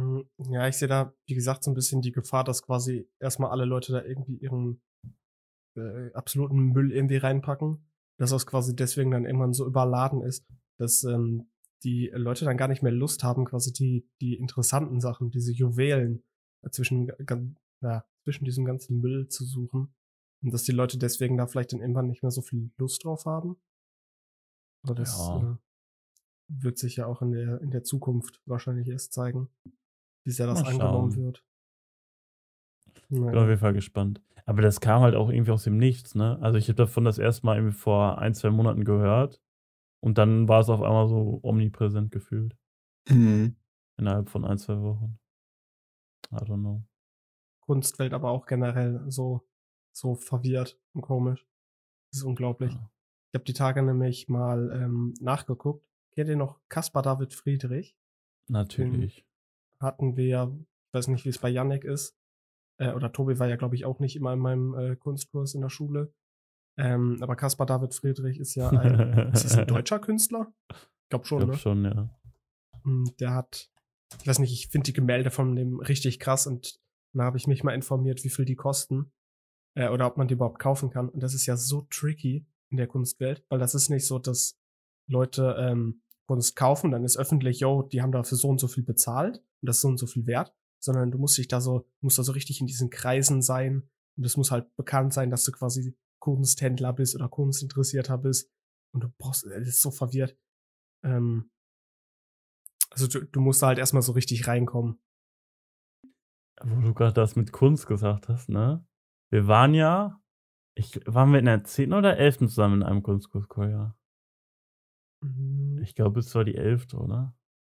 [SPEAKER 2] Ja, ich sehe da, wie gesagt, so ein bisschen die Gefahr, dass quasi erstmal alle Leute da irgendwie ihren absoluten Müll irgendwie reinpacken, dass das quasi deswegen dann irgendwann so überladen ist, dass die Leute dann gar nicht mehr Lust haben, quasi die interessanten Sachen, diese Juwelen zwischen diesem ganzen Müll zu suchen. Und dass die Leute deswegen da vielleicht dann irgendwann nicht mehr so viel Lust drauf haben. Aber das wird sich ja auch in der Zukunft wahrscheinlich erst zeigen, wie sehr das
[SPEAKER 3] Mal schauen.
[SPEAKER 2] angenommen wird.
[SPEAKER 3] Bin auf jeden Fall gespannt. Aber das kam halt auch irgendwie aus dem Nichts, ne? Also ich habe davon das erste Mal irgendwie vor 1-2 Monaten gehört. Und dann war es auf einmal so omnipräsent gefühlt. Innerhalb von 1-2 Wochen. I don't know.
[SPEAKER 2] Kunstwelt aber auch generell so verwirrt und komisch. Das ist unglaublich.
[SPEAKER 3] Ja.
[SPEAKER 2] Ich habe die Tage nämlich mal nachgeguckt. Kennt ihr noch Caspar David Friedrich?
[SPEAKER 3] Natürlich.
[SPEAKER 2] Hatten wir, ich weiß nicht, wie es bei Yannick ist. Oder Tobi war ja, glaube ich, auch nicht immer in meinem Kunstkurs in der Schule. Aber Caspar David Friedrich ist ja ist das ein deutscher Künstler? Ich glaube schon,
[SPEAKER 3] Ich glaube schon, ja.
[SPEAKER 2] Der hat, ich weiß nicht, ich finde die Gemälde von dem richtig krass und dann habe ich mich mal informiert, wie viel die kosten. Oder ob man die überhaupt kaufen kann. Und das ist ja so tricky in der Kunstwelt, weil das ist nicht so, dass Leute Kunst kaufen, dann ist öffentlich, die haben dafür so und so viel bezahlt und das ist so und so viel wert, sondern du musst da so richtig in diesen Kreisen sein und es muss halt bekannt sein, dass du quasi Kunsthändler bist oder Kunstinteressierter bist und das ist so verwirrt. Also du musst da halt erstmal so richtig reinkommen.
[SPEAKER 3] Wo du gerade das mit Kunst gesagt hast, ne? Wir waren waren wir in der 10. oder 11. zusammen in einem Kunstkurs, Kolja? Ich glaube, es war die 11., oder?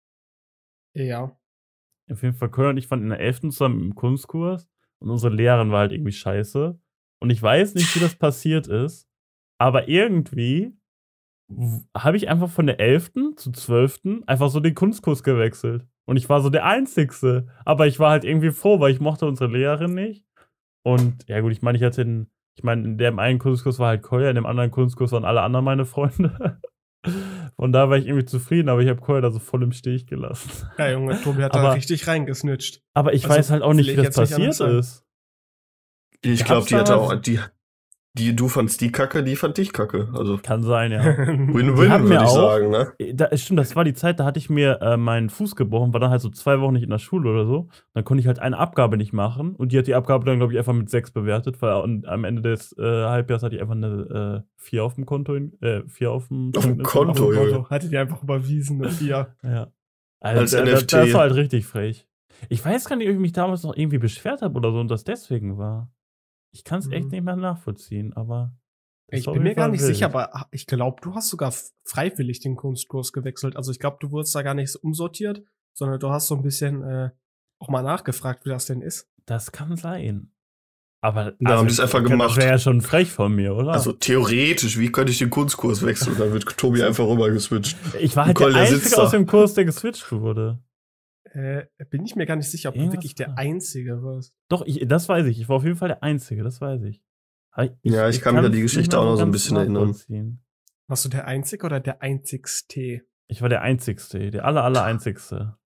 [SPEAKER 2] Ja.
[SPEAKER 3] Auf jeden Fall, Kolja und ich waren in der 11. zusammen im Kunstkurs und unsere Lehrerin war halt irgendwie scheiße. Und ich weiß nicht, wie das passiert ist, aber irgendwie habe ich einfach von der 11. zur 12. einfach so den Kunstkurs gewechselt. Und ich war so der Einzigste. Aber ich war halt irgendwie froh, weil ich mochte unsere Lehrerin nicht. Und ja gut, ich meine, in dem einen Kunstkurs war halt Kolja, in dem anderen Kunstkurs waren alle anderen meine Freunde. Von da war ich irgendwie zufrieden, aber ich habe Kolja da so voll im Stich gelassen.
[SPEAKER 2] Ja, Junge, Tobi hat da richtig reingesnitcht.
[SPEAKER 3] Aber ich weiß halt auch nicht, wie das passiert ist.
[SPEAKER 1] Ich glaube, die hatte auch, du fandst die Kacke, die fand dich Kacke. Also
[SPEAKER 3] kann sein, ja.
[SPEAKER 1] Win-win, würde ich sagen, ne?
[SPEAKER 3] Stimmt, das war die Zeit, da hatte ich mir meinen Fuß gebrochen, war dann halt so 2 Wochen nicht in der Schule oder so. Dann konnte ich halt eine Abgabe nicht machen und die hat die Abgabe dann, glaube ich, einfach mit 6 bewertet, weil am Ende des Halbjahres hatte ich einfach eine 4 auf dem Konto. 4 auf dem
[SPEAKER 2] Konto. Hatte die einfach überwiesen, eine 4.
[SPEAKER 3] Ja.
[SPEAKER 1] Als NFT.
[SPEAKER 3] Das war halt richtig frech. Ich weiß gar nicht, ob ich mich damals noch irgendwie beschwert habe oder so und das deswegen war. Ich kann es echt nicht mehr nachvollziehen, aber
[SPEAKER 2] ich bin mir gar nicht sicher, aber ich glaube, du hast sogar freiwillig den Kunstkurs gewechselt. Also ich glaube, du wurdest da gar nicht so umsortiert, sondern du hast so ein bisschen auch mal nachgefragt, wie das denn ist.
[SPEAKER 3] Das kann sein. Aber
[SPEAKER 1] da haben die es einfach gemacht.
[SPEAKER 3] Das wäre ja schon frech von mir, oder?
[SPEAKER 1] Also theoretisch, wie könnte ich den Kunstkurs wechseln? Dann wird Tobi einfach rüber geswitcht.
[SPEAKER 3] Ich war halt der Einzige aus dem Kurs, der geswitcht wurde.
[SPEAKER 2] Bin ich mir gar nicht sicher, ob du wirklich der Einzige warst.
[SPEAKER 3] Doch, das weiß ich. Ich war auf jeden Fall der Einzige, das weiß ich.
[SPEAKER 1] Ich kann mich an die Geschichte auch noch so ein bisschen erinnern.
[SPEAKER 2] Warst du der Einzige oder der Einzigste?
[SPEAKER 3] Ich war der Einzigste, der Einzigste.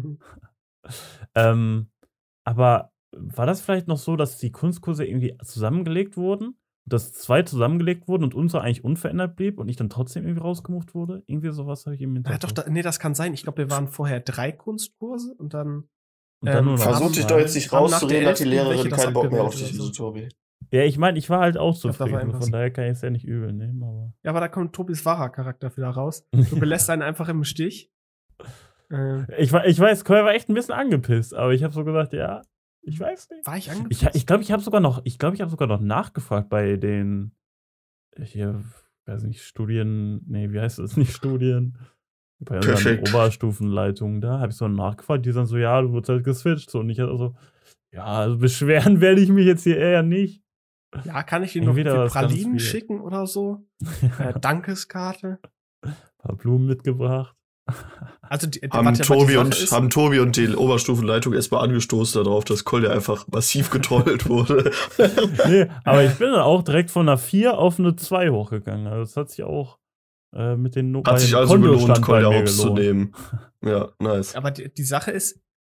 [SPEAKER 3] Aber war das vielleicht noch so, dass die Kunstkurse irgendwie zusammengelegt wurden? Dass 2 zusammengelegt wurden und unsere eigentlich unverändert blieb und ich dann trotzdem irgendwie rausgemucht wurde? Irgendwie sowas habe ich im Hinterkopf.
[SPEAKER 2] Ja, doch, nee, das kann sein. Ich glaube, wir waren vorher 3 Kunstkurse und dann
[SPEAKER 1] versuch dich doch jetzt nicht rauszureden, hat die Lehrerin keinen Bock mehr auf dich, Tobi.
[SPEAKER 3] Ja, ich meine, ich war halt auch zufrieden. Von daher kann ich es ja nicht übel nehmen. Aber
[SPEAKER 2] ja, aber da kommt Tobis wahrer Charakter wieder raus. Du belässt einen einfach im Stich.
[SPEAKER 3] Ich weiß, Kolja war echt ein bisschen angepisst, aber ich habe so gesagt, ja, ich weiß nicht.
[SPEAKER 2] War ich angepisst?
[SPEAKER 3] Ich glaube, ich habe sogar noch nachgefragt bei den hier, weiß nicht, wie heißt das nicht, Studien? Bei unseren Oberstufenleitungen da habe ich so nachgefragt, die sind so, ja, du wurdest halt geswitcht. So, und ich hatte so, ja, also beschweren werde ich mich jetzt hier eher nicht.
[SPEAKER 2] Ja, kann ich dir noch Pralinen schicken oder so? Dankeskarte.
[SPEAKER 3] Ein paar Blumen mitgebracht.
[SPEAKER 2] Also
[SPEAKER 1] haben Tobi und die Oberstufenleitung erstmal angestoßen darauf, dass Kolja einfach massiv getrollt wurde.
[SPEAKER 3] Nee, aber ich bin dann auch direkt von einer 4 auf eine 2 hochgegangen. Also das hat sich auch mit den
[SPEAKER 1] Hat sich also gelohnt, Kolja hops zu nehmen. Ja, nice.
[SPEAKER 2] Aber die Sache ist,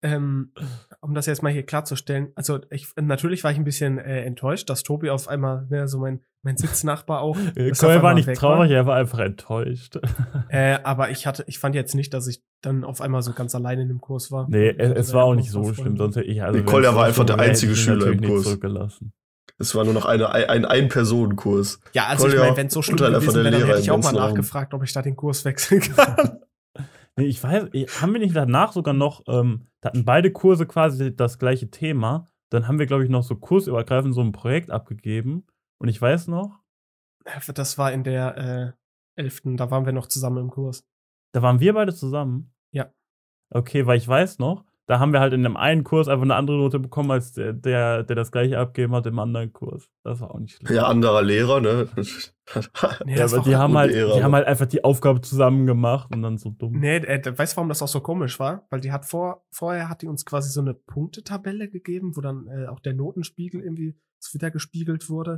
[SPEAKER 2] um das jetzt mal hier klarzustellen, also natürlich war ich ein bisschen enttäuscht, dass Tobi auf einmal, ne, so mein Sitznachbar auch.
[SPEAKER 3] Cole war nicht traurig, er war einfach enttäuscht.
[SPEAKER 2] Aber ich fand jetzt nicht, dass ich dann auf einmal so ganz alleine in dem Kurs war.
[SPEAKER 3] Nee, es war auch nicht so schlimm, sonst hätte ich
[SPEAKER 1] Kolja war einfach der einzige Schüler im Kurs.
[SPEAKER 3] Zurückgelassen.
[SPEAKER 1] Es war nur noch ein Ein-Personen-Kurs.
[SPEAKER 2] Ja, also ich meine, wenn es so schlimm gewesen wäre, dann hätte ich auch mal nachgefragt, ob ich da den Kurs wechseln kann.
[SPEAKER 3] Nee, ich weiß, haben wir nicht danach sogar noch, da hatten beide Kurse quasi das gleiche Thema. Dann haben wir, glaube ich, noch so kursübergreifend so ein Projekt abgegeben. Und ich weiß noch.
[SPEAKER 2] Das war in der 11., da waren wir noch zusammen im Kurs.
[SPEAKER 3] Da waren wir beide zusammen?
[SPEAKER 2] Ja.
[SPEAKER 3] Okay, weil ich weiß noch, da haben wir halt in dem einen Kurs einfach eine andere Note bekommen, als der das gleiche abgegeben hat im anderen Kurs. Das war auch nicht schlimm.
[SPEAKER 1] Ja, anderer Lehrer, ne?
[SPEAKER 3] Nee, ja, aber die haben halt einfach die Aufgabe zusammen gemacht und dann so dumm.
[SPEAKER 2] Nee, weißt du, warum das auch so komisch war? Weil die hat vorher hat die uns quasi so eine Punktetabelle gegeben, wo dann auch der Notenspiegel irgendwie wieder gespiegelt wurde.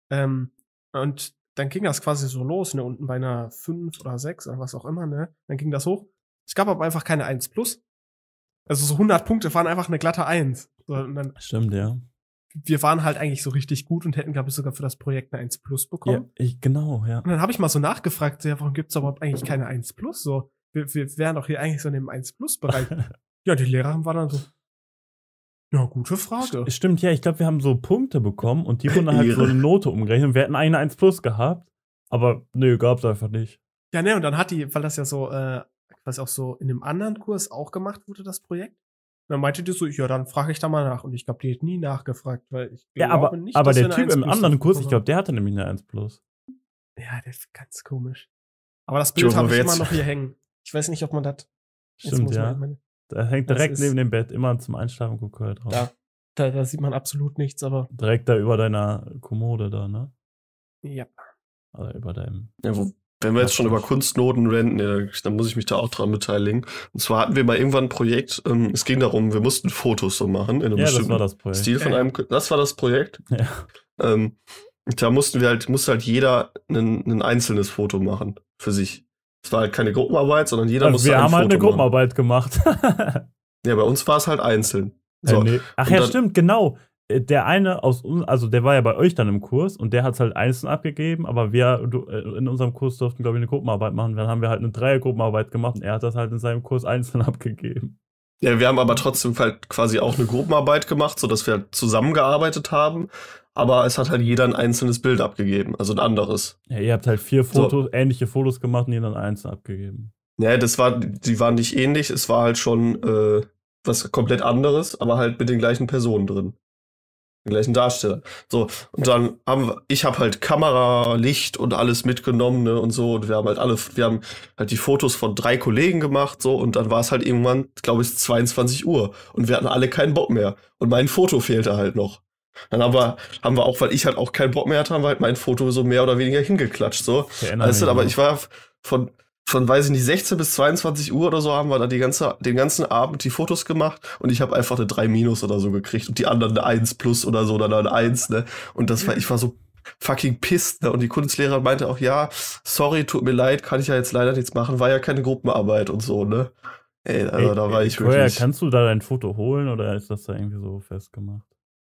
[SPEAKER 2] Und dann ging das quasi so los, ne? Unten bei einer 5 oder 6 oder was auch immer, ne? Dann ging das hoch. Es gab aber einfach keine 1+. Also so 100 Punkte waren einfach eine glatte 1. So, und dann,
[SPEAKER 3] stimmt, ja.
[SPEAKER 2] Wir waren halt eigentlich so richtig gut und hätten, glaube ich, sogar für das Projekt eine 1+ bekommen.
[SPEAKER 3] Ja, genau, ja.
[SPEAKER 2] Und dann habe ich mal so nachgefragt, ja, warum gibt's überhaupt eigentlich keine 1+? So, wir wären doch hier eigentlich so in dem 1+-Bereich. Ja, die Lehrerin war dann so, ja, gute Frage.
[SPEAKER 3] Stimmt, ja, ich glaube, wir haben so Punkte bekommen und die wurden halt so eine Note umgerechnet. Wir hätten eine 1+ gehabt, aber nö, gab's einfach nicht.
[SPEAKER 2] Ja, ne, und dann hat die, weil das ja so, was auch so in dem anderen Kurs auch gemacht wurde, das Projekt. Und dann meinte die so, ja, dann frage ich da mal nach. Und ich glaube, die hat nie nachgefragt, weil ich glaube nicht,
[SPEAKER 3] aber
[SPEAKER 2] dass
[SPEAKER 3] der Typ im anderen Kurs, ich glaube, der hatte nämlich eine 1+.
[SPEAKER 2] Ja, der ist ganz komisch. Aber das Bild habe ich immer noch hier hängen. Ich weiß nicht, ob man das.
[SPEAKER 3] Stimmt, ja. Da hängt direkt neben dem Bett, immer zum Einschlafen Coca-Cola drauf.
[SPEAKER 2] Da sieht man absolut nichts, aber.
[SPEAKER 3] Direkt da über deiner Kommode da, ne?
[SPEAKER 2] Ja.
[SPEAKER 3] Also über deinem.
[SPEAKER 1] Ja, wenn wir jetzt schon über Kunstnoten reden, dann muss ich mich da auch dran beteiligen. Und zwar hatten wir mal irgendwann ein Projekt, es ging darum, wir mussten Fotos so machen in einem bestimmten
[SPEAKER 3] das war das Projekt.
[SPEAKER 1] Stil von einem. Das war das Projekt.
[SPEAKER 3] Ja.
[SPEAKER 1] Da musste halt jeder ein einzelnes Foto machen für sich. Es war halt keine Gruppenarbeit, sondern jeder musste ein Foto machen. Wir haben halt eine
[SPEAKER 3] Gruppenarbeit gemacht.
[SPEAKER 1] Ja, bei uns war es halt einzeln. So.
[SPEAKER 3] Nee. Ach ja, stimmt, genau. Der eine aus uns, also der war ja bei euch dann im Kurs und der hat es halt einzeln abgegeben, aber wir in unserem Kurs durften, glaube ich, eine Gruppenarbeit machen. Dann haben wir halt eine Dreiergruppenarbeit gemacht und er hat das halt in seinem Kurs einzeln abgegeben.
[SPEAKER 1] Ja, wir haben aber trotzdem halt quasi auch eine Gruppenarbeit gemacht, sodass wir halt zusammengearbeitet haben. Aber es hat halt jeder ein einzelnes Bild abgegeben, also ein anderes.
[SPEAKER 3] Ja, ihr habt halt 4 Fotos, ähnliche Fotos gemacht und jeder dann einzeln abgegeben.
[SPEAKER 1] Ja, die waren nicht ähnlich, es war halt schon was komplett anderes, aber halt mit den gleichen Personen drin. Den gleichen Darsteller. So, und dann ich habe halt Kamera, Licht und alles mitgenommen, ne, und so. Und wir haben halt die Fotos von 3 Kollegen gemacht, so, und dann war es halt irgendwann, glaube ich, 22 Uhr. Und wir hatten alle keinen Bock mehr. Und mein Foto fehlte halt noch. Dann haben wir auch, weil ich halt auch keinen Bock mehr hatte, haben wir halt mein Foto so mehr oder weniger hingeklatscht, so. Aber ich war von, weiß ich nicht, 16 bis 22 Uhr oder so haben wir da den ganzen Abend die Fotos gemacht und ich habe einfach eine 3- oder so gekriegt und die anderen eine 1+ oder so, oder eine 1, ne? Und ich war so fucking pissed, ne? Und die Kunstlehrerin meinte auch, ja, sorry, tut mir leid, kann ich ja jetzt leider nichts machen, war ja keine Gruppenarbeit und so, ne? Ey, also da war ich wirklich.
[SPEAKER 3] Kannst du da dein Foto holen oder ist das da irgendwie so festgemacht?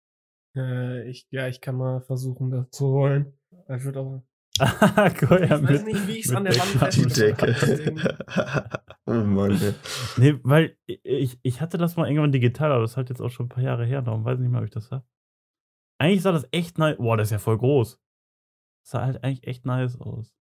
[SPEAKER 2] Ich kann mal versuchen, das zu holen. Ich würde auch.
[SPEAKER 3] Ich
[SPEAKER 2] weiß nicht, wie ich es an der Wand
[SPEAKER 1] festmache. Oh Mann.
[SPEAKER 3] Nee, weil ich hatte das mal irgendwann digital, aber das ist halt jetzt auch schon ein paar Jahre her, darum weiß ich nicht mehr, ob ich das habe. Eigentlich sah das echt nice. Boah, das ist ja voll groß. Das sah halt eigentlich echt nice aus.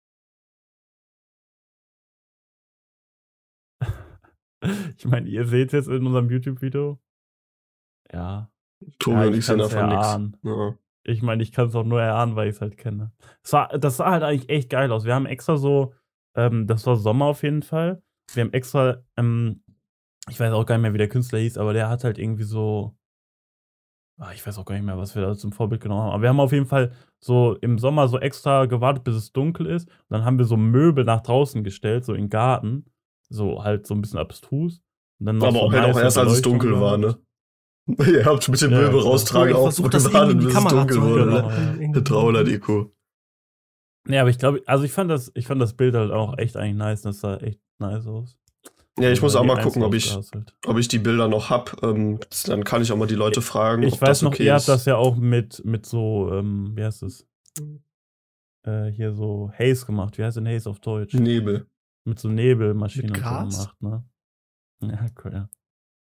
[SPEAKER 3] Ich meine, ihr seht jetzt in unserem YouTube-Video. Ja.
[SPEAKER 1] Tobi und ich sind davon nichts.
[SPEAKER 3] Ja. Ich meine, ich kann es auch nur erahnen, weil ich es halt kenne. Das sah halt eigentlich echt geil aus. Wir haben extra so, das war Sommer auf jeden Fall. Wir haben extra, ich weiß auch gar nicht mehr, wie der Künstler hieß, aber der hat halt irgendwie so, ich weiß auch gar nicht mehr, was wir da zum Vorbild genommen haben. Aber wir haben auf jeden Fall so im Sommer so extra gewartet, bis es dunkel ist. Und dann haben wir so Möbel nach draußen gestellt, so in den Garten. So halt so ein bisschen abstrus. Und dann
[SPEAKER 1] aber auch erst, als es dunkel war, ne? Ihr habt mit dem Möbel raustragen auch gewartet, bis es dunkel wurde, ne? Der Traula-Deko.
[SPEAKER 3] Ja, aber ich glaube, also ich fand das Bild halt auch echt eigentlich nice. Das sah echt nice aus.
[SPEAKER 1] Ja, ich muss auch
[SPEAKER 3] Die
[SPEAKER 1] mal gucken,
[SPEAKER 3] Einzel ausgehasselt.
[SPEAKER 1] ob ich die Bilder noch hab. Dann kann ich auch mal die Leute fragen,
[SPEAKER 3] Ich
[SPEAKER 1] ob
[SPEAKER 3] weiß
[SPEAKER 1] das
[SPEAKER 3] noch,
[SPEAKER 1] okay
[SPEAKER 3] ihr habt
[SPEAKER 1] ist.
[SPEAKER 3] das ja auch mit so, wie heißt es? Hier so Haze gemacht. Wie heißt denn Haze auf Deutsch?
[SPEAKER 1] Nebel.
[SPEAKER 3] Mit so Nebelmaschinen
[SPEAKER 2] Mit
[SPEAKER 3] und so
[SPEAKER 2] Gras?
[SPEAKER 3] gemacht, ne? Ja, cool, ja.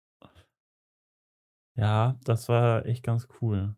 [SPEAKER 3] Ja, das war echt ganz cool.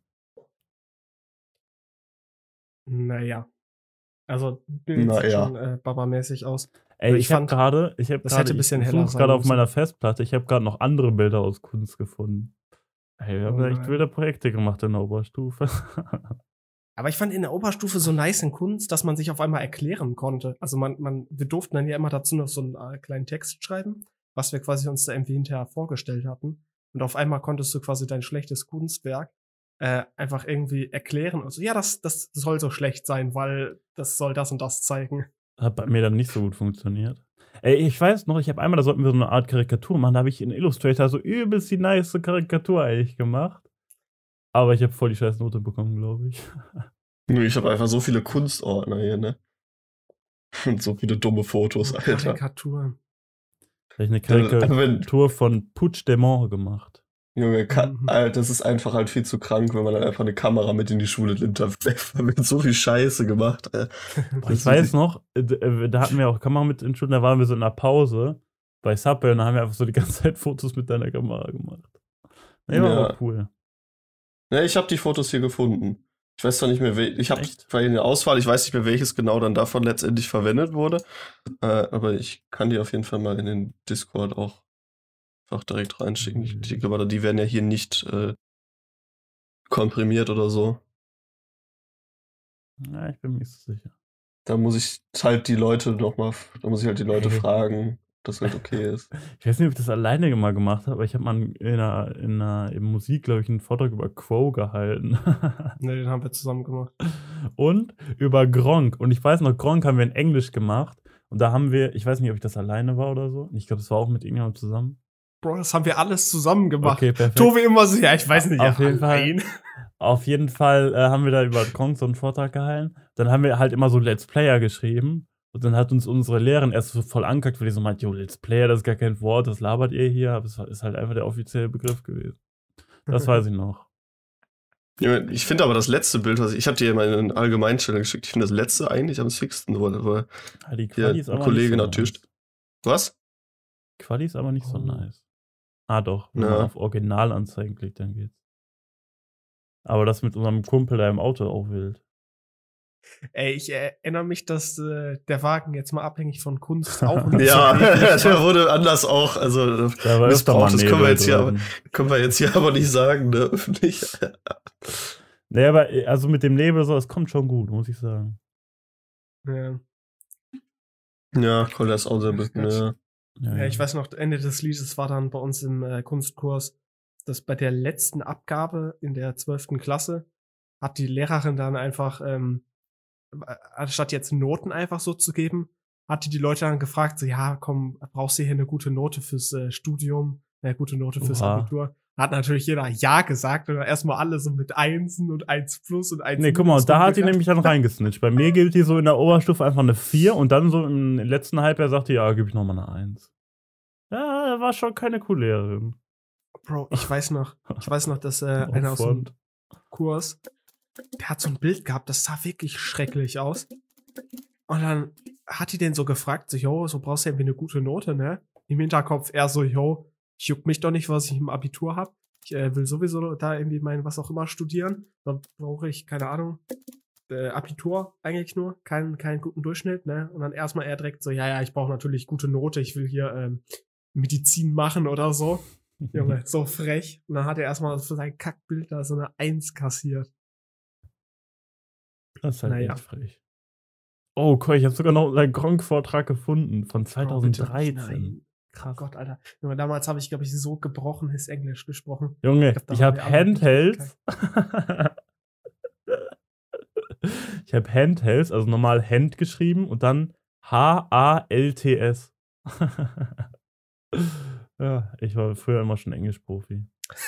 [SPEAKER 2] Naja. Also, Bild sieht
[SPEAKER 1] Naja.
[SPEAKER 2] schon babamäßig aus.
[SPEAKER 3] Ey,
[SPEAKER 2] Ich
[SPEAKER 3] ich habe
[SPEAKER 2] fand,
[SPEAKER 3] gerade,
[SPEAKER 2] das hätte ein bisschen
[SPEAKER 3] ich
[SPEAKER 2] heller
[SPEAKER 3] suche
[SPEAKER 2] sein
[SPEAKER 3] gerade auf
[SPEAKER 2] müssen.
[SPEAKER 3] meiner Festplatte, ich habe gerade noch andere Bilder aus Kunst gefunden. Ey, wir haben
[SPEAKER 2] Oh
[SPEAKER 3] echt
[SPEAKER 2] nein.
[SPEAKER 3] wilde Projekte gemacht in der Oberstufe.
[SPEAKER 2] Aber ich fand in der Oberstufe so nice in Kunst, dass man sich auf einmal erklären konnte. Also wir durften dann ja immer dazu noch so einen kleinen Text schreiben, was wir quasi uns da irgendwie hinterher vorgestellt hatten. Und auf einmal konntest du quasi dein schlechtes Kunstwerk einfach irgendwie erklären. Also ja, das soll so schlecht sein, weil das soll das und das zeigen.
[SPEAKER 3] Hat bei mir dann nicht so gut funktioniert. Ey, ich weiß noch, ich habe einmal, da sollten wir so eine Art Karikatur machen, da habe ich in Illustrator so übelst die nice Karikatur eigentlich gemacht. Aber ich habe voll die scheiß Note bekommen, glaube ich.
[SPEAKER 1] Ich habe einfach so viele Kunstordner hier, ne? Und so viele dumme Fotos, Alter.
[SPEAKER 2] Karikaturen.
[SPEAKER 3] Da habe ich eine Karikatur von Puigdemont gemacht.
[SPEAKER 1] Junge, Alter, das ist einfach halt viel zu krank, wenn man dann einfach eine Kamera mit in die Schule nimmt. Da wird so viel Scheiße gemacht.
[SPEAKER 3] Boah, ich weiß noch, da hatten wir auch Kamera mit in den Schulen, da waren wir so in einer Pause bei Subway und da haben wir einfach so die ganze Zeit Fotos mit deiner Kamera gemacht. Nee, war auch cool.
[SPEAKER 1] Ja, ich habe die Fotos hier gefunden. Ich weiß zwar nicht mehr, ich habe eine Auswahl, ich weiß nicht mehr, welches genau dann davon letztendlich verwendet wurde. Aber ich kann die auf jeden Fall mal in den Discord auch einfach direkt reinschicken. Ich glaube, die werden ja hier nicht komprimiert oder so.
[SPEAKER 3] Ja, ich bin mir nicht so sicher.
[SPEAKER 1] Da muss ich halt die Leute fragen, ob das halt okay ist.
[SPEAKER 3] Ich weiß nicht, ob ich das alleine mal gemacht habe, aber ich habe mal in Musik, glaube ich, einen Vortrag über Quo gehalten.
[SPEAKER 2] Ne, den haben wir zusammen gemacht.
[SPEAKER 3] Und über Gronkh. Und ich weiß noch, Gronkh haben wir in Englisch gemacht. Und da haben wir, ich weiß nicht, ob ich das alleine war oder so. Ich glaube, das war auch mit irgendjemandem zusammen.
[SPEAKER 2] Bro, das haben wir alles zusammen gemacht.
[SPEAKER 3] Okay, perfekt.
[SPEAKER 2] Tobi immer so, ja, ich weiß nicht.
[SPEAKER 3] Auf jeden Fall haben wir da über Gronkh so einen Vortrag gehalten. Dann haben wir halt immer so Let's Player geschrieben. Und dann hat uns unsere Lehrerin erst so voll angekackt, weil die so meint, jo, Let's Player, das ist gar kein Wort, das labert ihr hier. Aber es ist halt einfach der offizielle Begriff gewesen. Das weiß ich noch.
[SPEAKER 1] Ja, ich finde aber das letzte Bild, ich habe dir ja mal in eine Allgemeinstellung geschickt, ich finde das letzte eigentlich am sixten, aber
[SPEAKER 3] die Quali ist
[SPEAKER 1] ein
[SPEAKER 3] aber
[SPEAKER 1] Kollege
[SPEAKER 3] nicht so
[SPEAKER 1] natürlich.
[SPEAKER 3] nice.
[SPEAKER 1] Was?
[SPEAKER 3] Quali ist aber nicht so nice. Ah doch, wenn
[SPEAKER 1] Ja.
[SPEAKER 3] man auf Originalanzeigen klickt, dann geht's. Aber das mit unserem Kumpel da im Auto auch wild.
[SPEAKER 2] Ey, ich erinnere mich, dass der Wagen jetzt mal abhängig von Kunst auch nicht
[SPEAKER 1] Ja,
[SPEAKER 2] so
[SPEAKER 1] der wurde anders auch, also
[SPEAKER 3] Da war öfter mal
[SPEAKER 1] das können wir
[SPEAKER 3] Nebel
[SPEAKER 1] jetzt hier aber nicht sagen, ne, öffentlich.
[SPEAKER 3] Nee, aber also mit dem Nebel so, es kommt schon gut, muss ich sagen.
[SPEAKER 2] Ja.
[SPEAKER 1] Ja, Collier ist auch sehr bisschen, ja.
[SPEAKER 2] Ja, ich weiß noch, Ende des Liedes war dann bei uns im Kunstkurs, dass bei der letzten Abgabe in der 12. Klasse hat die Lehrerin dann einfach, anstatt jetzt Noten einfach so zu geben, hat die Leute dann gefragt, so, ja, komm, brauchst du hier eine gute Note fürs Studium, eine gute Note fürs Abitur? Hat natürlich jeder Ja gesagt und dann erstmal alle so mit Einsen und 1 plus und 1
[SPEAKER 3] Nee, guck mal, und da hat die nämlich dann reingesnitcht. Bei mir gilt die so in der Oberstufe einfach eine 4 und dann so im letzten Halbjahr sagt die, ja, gebe ich nochmal eine 1. Ja, war schon keine coole Lehrerin.
[SPEAKER 2] Bro, ich weiß noch, dass einer aus dem Kurs, der hat so ein Bild gehabt, das sah wirklich schrecklich aus. Und dann hat die den so gefragt, so, yo, so brauchst du irgendwie eine gute Note, ne? Im Hinterkopf eher so, yo, juckt mich doch nicht, was ich im Abitur hab. Ich will sowieso da irgendwie mein was auch immer studieren. Da brauche ich, keine Ahnung, Abitur eigentlich nur, keinen guten Durchschnitt, ne? Und dann erstmal eher direkt so, ja, ich brauche natürlich gute Note, ich will hier Medizin machen oder so. Junge, so frech. Und dann hat er erstmal für sein Kackbild da so eine 1 kassiert.
[SPEAKER 3] Das ist halt echt frech. Oh, cool, ich habe sogar noch einen Gronkh-Vortrag gefunden von 2013.
[SPEAKER 2] Krass. Gott, Alter. Junge, damals habe ich, glaube ich, so gebrochenes Englisch gesprochen.
[SPEAKER 3] Junge, ich habe Handhelds. Ich habe Handhelds, also normal Hand geschrieben und dann H-A-L-T-S. Ja, ich war früher immer schon Englisch-Profi.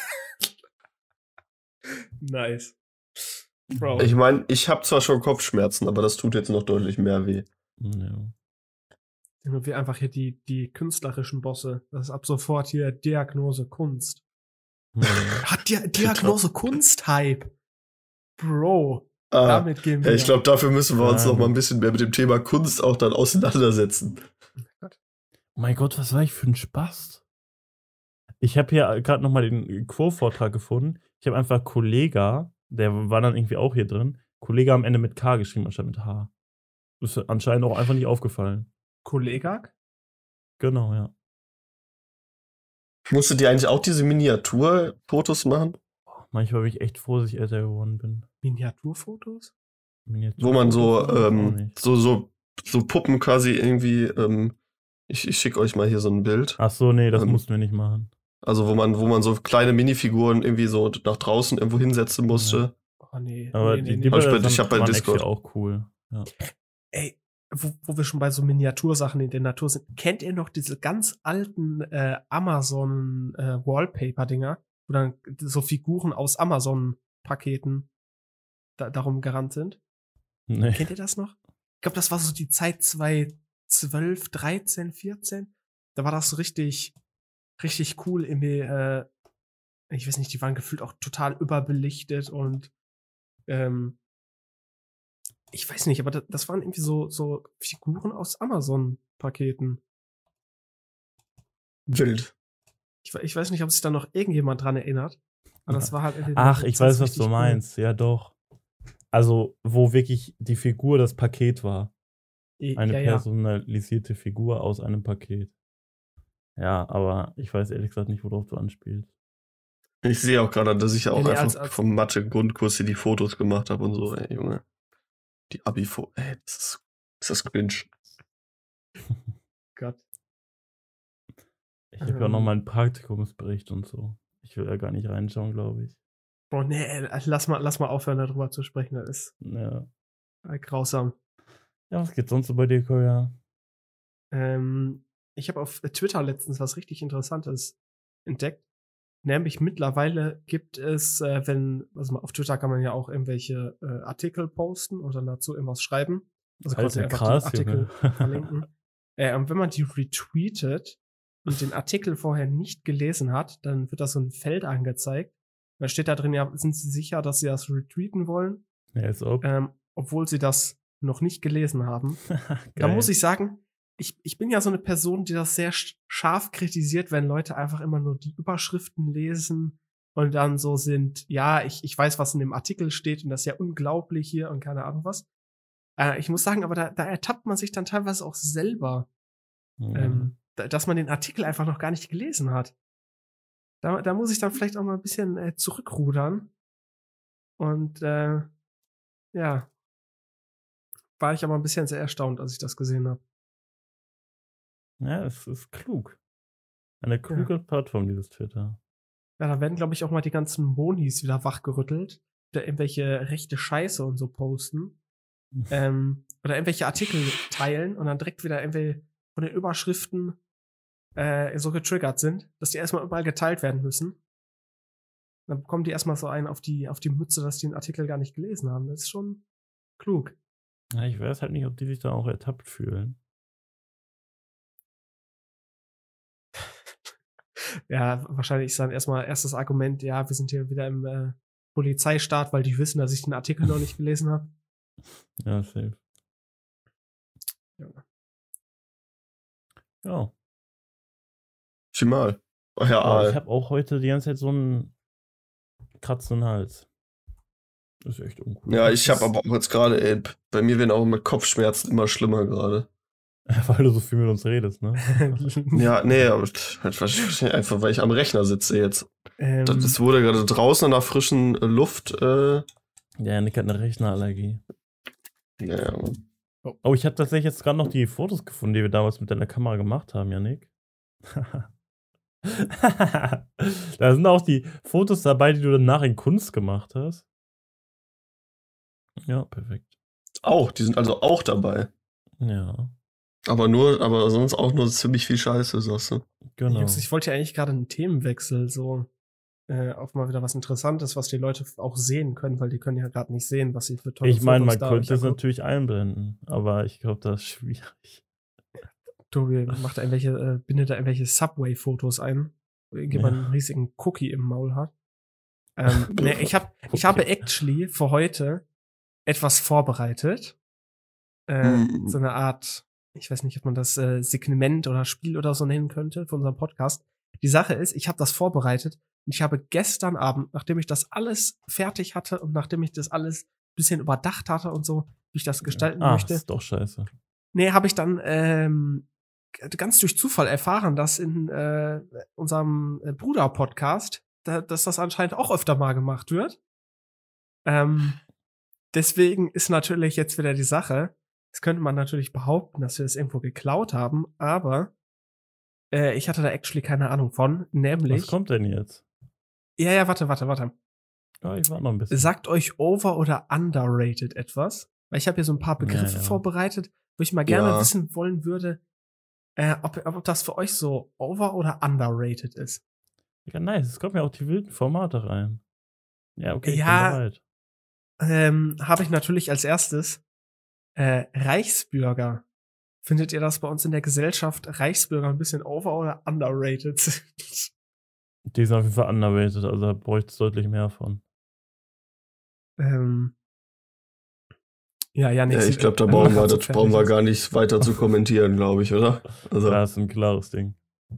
[SPEAKER 2] Nice. Bro.
[SPEAKER 1] Ich meine, ich habe zwar schon Kopfschmerzen, aber das tut jetzt noch deutlich mehr weh.
[SPEAKER 3] Ja.
[SPEAKER 2] Wie einfach hier die künstlerischen Bosse. Das ist ab sofort hier Diagnose Kunst. Hat Diagnose Kunst-Hype. Bro, damit gehen wir.
[SPEAKER 1] Ja, ich glaube, dafür müssen wir uns
[SPEAKER 3] Ja.
[SPEAKER 1] noch mal ein bisschen mehr mit dem Thema Kunst auch dann auseinandersetzen.
[SPEAKER 3] Oh mein Gott, was war ich für ein Spaß? Ich habe hier gerade noch mal den Quo-Vortrag gefunden. Ich habe einfach Kollega, der war dann irgendwie auch hier drin, Kollege am Ende mit K geschrieben, anstatt mit H. Ist anscheinend auch einfach nicht aufgefallen.
[SPEAKER 2] Kollegak?
[SPEAKER 3] Genau, ja.
[SPEAKER 1] Musstet ihr eigentlich auch diese Miniaturfotos machen?
[SPEAKER 3] Manchmal bin ich echt froh, dass ich älter geworden bin.
[SPEAKER 2] Miniaturfotos?
[SPEAKER 1] Wo man
[SPEAKER 3] Miniaturfotos auch nicht.
[SPEAKER 1] so Puppen quasi irgendwie, ich schicke euch mal hier so ein Bild.
[SPEAKER 3] Ach so, nee, das
[SPEAKER 1] Ähm,
[SPEAKER 3] mussten wir nicht machen.
[SPEAKER 1] Also wo man so kleine Minifiguren irgendwie so nach draußen irgendwo hinsetzen musste.
[SPEAKER 2] Oh nee.
[SPEAKER 3] Aber
[SPEAKER 2] nee.
[SPEAKER 3] die
[SPEAKER 1] Hab ich bei-
[SPEAKER 3] Bilder
[SPEAKER 1] ich hab bei
[SPEAKER 3] waren
[SPEAKER 1] Discord.
[SPEAKER 3] actually auch cool. Ja.
[SPEAKER 2] Ey, wo wir schon bei so Miniatursachen in der Natur sind, kennt ihr noch diese ganz alten Amazon Wallpaper-Dinger, wo dann so Figuren aus Amazon-Paketen darum gerannt sind?
[SPEAKER 3] Nee.
[SPEAKER 2] Kennt ihr das noch? Ich glaube, das war so die Zeit 2012, 13, 14. Da war das so richtig cool. Irgendwie, ich weiß nicht, die waren gefühlt auch total überbelichtet und ich weiß nicht, aber das waren irgendwie so Figuren aus Amazon-Paketen.
[SPEAKER 1] Wild.
[SPEAKER 2] Ich weiß nicht, ob sich da noch irgendjemand dran erinnert. Aber das war halt irgendwie.
[SPEAKER 3] Ach, ich weiß, was
[SPEAKER 2] richtig
[SPEAKER 3] du meinst. Ja, doch. Also, wo wirklich die Figur das Paket war.
[SPEAKER 2] Cool.
[SPEAKER 3] Eine
[SPEAKER 2] Ja.
[SPEAKER 3] personalisierte Figur aus einem Paket. Ja, aber ich weiß ehrlich gesagt nicht, worauf du anspielst.
[SPEAKER 1] Ich sehe auch gerade, dass ich ja auch
[SPEAKER 2] Nee,
[SPEAKER 1] einfach
[SPEAKER 2] als-
[SPEAKER 1] vom Mathe-Grundkurs hier die Fotos gemacht habe und so, ey, Junge. Die Abi-Fotos, ey, ist das cringe.
[SPEAKER 2] Gott.
[SPEAKER 3] Ich habe ja auch noch mal einen Praktikumsbericht und so. Ich will ja gar nicht reinschauen, glaube ich.
[SPEAKER 2] Boah, nee, lass mal aufhören, darüber zu sprechen. Das ist
[SPEAKER 3] Ja.
[SPEAKER 2] grausam.
[SPEAKER 3] Ja, was geht sonst so bei dir, Kolja?
[SPEAKER 2] Ich habe auf Twitter letztens was richtig Interessantes entdeckt. Nämlich mittlerweile gibt es, also auf Twitter kann man ja auch irgendwelche Artikel posten und dann dazu irgendwas schreiben. Also
[SPEAKER 3] Alter,
[SPEAKER 2] quasi einfach
[SPEAKER 3] krass,
[SPEAKER 2] die Artikel
[SPEAKER 3] Junge.
[SPEAKER 2] verlinken. Und wenn man die retweetet und den Artikel vorher nicht gelesen hat, dann wird da so ein Feld angezeigt. Da steht da drin, ja, sind Sie sicher, dass Sie das retweeten wollen?
[SPEAKER 3] Ja, als ob.
[SPEAKER 2] Obwohl Sie das noch nicht gelesen haben. Da
[SPEAKER 3] Geil.
[SPEAKER 2] muss ich sagen, ich bin ja so eine Person, die das sehr scharf kritisiert, wenn Leute einfach immer nur die Überschriften lesen und dann so sind, ja, ich weiß, was in dem Artikel steht und das ist ja unglaublich hier und keine Ahnung was. Ich muss sagen, aber da ertappt man sich dann teilweise auch selber, dass man den Artikel einfach noch gar nicht gelesen hat. Da muss ich dann vielleicht auch mal ein bisschen zurückrudern. Und ja, war ich aber ein bisschen sehr erstaunt, als ich das gesehen habe.
[SPEAKER 3] Ja, es ist klug. Eine kluge Plattform, dieses Twitter.
[SPEAKER 2] Ja, da werden, glaube ich, auch mal die ganzen Monis wieder wachgerüttelt, da irgendwelche rechte Scheiße und so posten. Oder irgendwelche Artikel teilen und dann direkt wieder irgendwie von den Überschriften so getriggert sind, dass die erstmal überall geteilt werden müssen. Dann bekommen die erstmal so einen auf die Mütze, dass die den Artikel gar nicht gelesen haben. Das ist schon klug.
[SPEAKER 3] Ja, ich weiß halt nicht, ob die sich da auch ertappt fühlen.
[SPEAKER 2] Ja, wahrscheinlich ist dann erstmal erstes Argument, ja, wir sind hier wieder im Polizeistaat, weil die wissen, dass ich den Artikel noch nicht gelesen habe.
[SPEAKER 3] Ja, safe. Ja.
[SPEAKER 1] Optimal. Ach ja,
[SPEAKER 3] Aber ich
[SPEAKER 1] Aal.
[SPEAKER 3] habe auch heute die ganze Zeit so einen kratzenden Hals. Das ist echt uncool.
[SPEAKER 1] Ja, ich habe aber auch jetzt gerade, ey, bei mir werden auch mit Kopfschmerzen immer schlimmer gerade.
[SPEAKER 3] Weil du so viel mit uns redest, ne?
[SPEAKER 1] Ja, nee, aber halt wahrscheinlich einfach, weil ich am Rechner sitze jetzt. Das wurde gerade draußen in der frischen Luft.
[SPEAKER 3] Ja, Nick hat eine Rechnerallergie.
[SPEAKER 1] Ja.
[SPEAKER 3] Oh, ich habe tatsächlich jetzt gerade noch die Fotos gefunden, die wir damals mit deiner Kamera gemacht haben, Janik. Da sind auch die Fotos dabei, die du danach in Kunst gemacht hast. Ja, perfekt.
[SPEAKER 1] Auch, die sind also auch dabei.
[SPEAKER 3] Ja,
[SPEAKER 1] Aber sonst auch nur ziemlich viel Scheiße, sagst du.
[SPEAKER 3] genau.
[SPEAKER 2] Jungs, ich wollte ja eigentlich gerade einen Themenwechsel, so auf mal wieder was Interessantes, was die Leute auch sehen können, weil die können ja gerade nicht sehen, was sie für tolle
[SPEAKER 3] Ich meine,
[SPEAKER 2] Fotos
[SPEAKER 3] man
[SPEAKER 2] da
[SPEAKER 3] könnte
[SPEAKER 2] euch
[SPEAKER 3] es
[SPEAKER 2] angucken.
[SPEAKER 3] natürlich einblenden, aber ich glaube, das ist schwierig.
[SPEAKER 2] Tobi macht da bindet da irgendwelche Subway-Fotos ein, wo irgendjemand einen riesigen Cookie im Maul hat. Ich habe actually für heute etwas vorbereitet. So eine Art, ich weiß nicht, ob man das Segment oder Spiel oder so nennen könnte für unseren Podcast. Die Sache ist, ich habe das vorbereitet und ich habe gestern Abend, nachdem ich das alles fertig hatte und nachdem ich das alles ein bisschen überdacht hatte und so, wie ich das gestalten möchte.
[SPEAKER 3] Das ist doch scheiße.
[SPEAKER 2] Nee, habe ich dann ganz durch Zufall erfahren, dass in unserem Bruder-Podcast, dass das anscheinend auch öfter mal gemacht wird. Deswegen ist natürlich jetzt wieder die Sache, das könnte man natürlich behaupten, dass wir das irgendwo geklaut haben, aber ich hatte da actually keine Ahnung von, nämlich.
[SPEAKER 3] Was kommt denn jetzt?
[SPEAKER 2] Ja, warte.
[SPEAKER 3] Ja, ich war noch ein bisschen.
[SPEAKER 2] Sagt euch over- oder underrated etwas? Weil ich habe hier so ein paar Begriffe vorbereitet, wo ich mal gerne wissen wollen würde, ob das für euch so over- oder underrated ist.
[SPEAKER 3] Ja, nice. Es kommen ja auch die wilden Formate rein. Ja, okay, ich bin bereit.
[SPEAKER 2] Habe ich natürlich als erstes Reichsbürger. Findet ihr das bei uns in der Gesellschaft Reichsbürger ein bisschen over- oder underrated?
[SPEAKER 3] Die sind auf jeden Fall underrated, also da bräuchte es deutlich mehr von.
[SPEAKER 1] Ich glaube, da brauchen wir gar nicht weiter zu kommentieren, glaube ich, oder? Also.
[SPEAKER 3] Das ist ein klares Ding.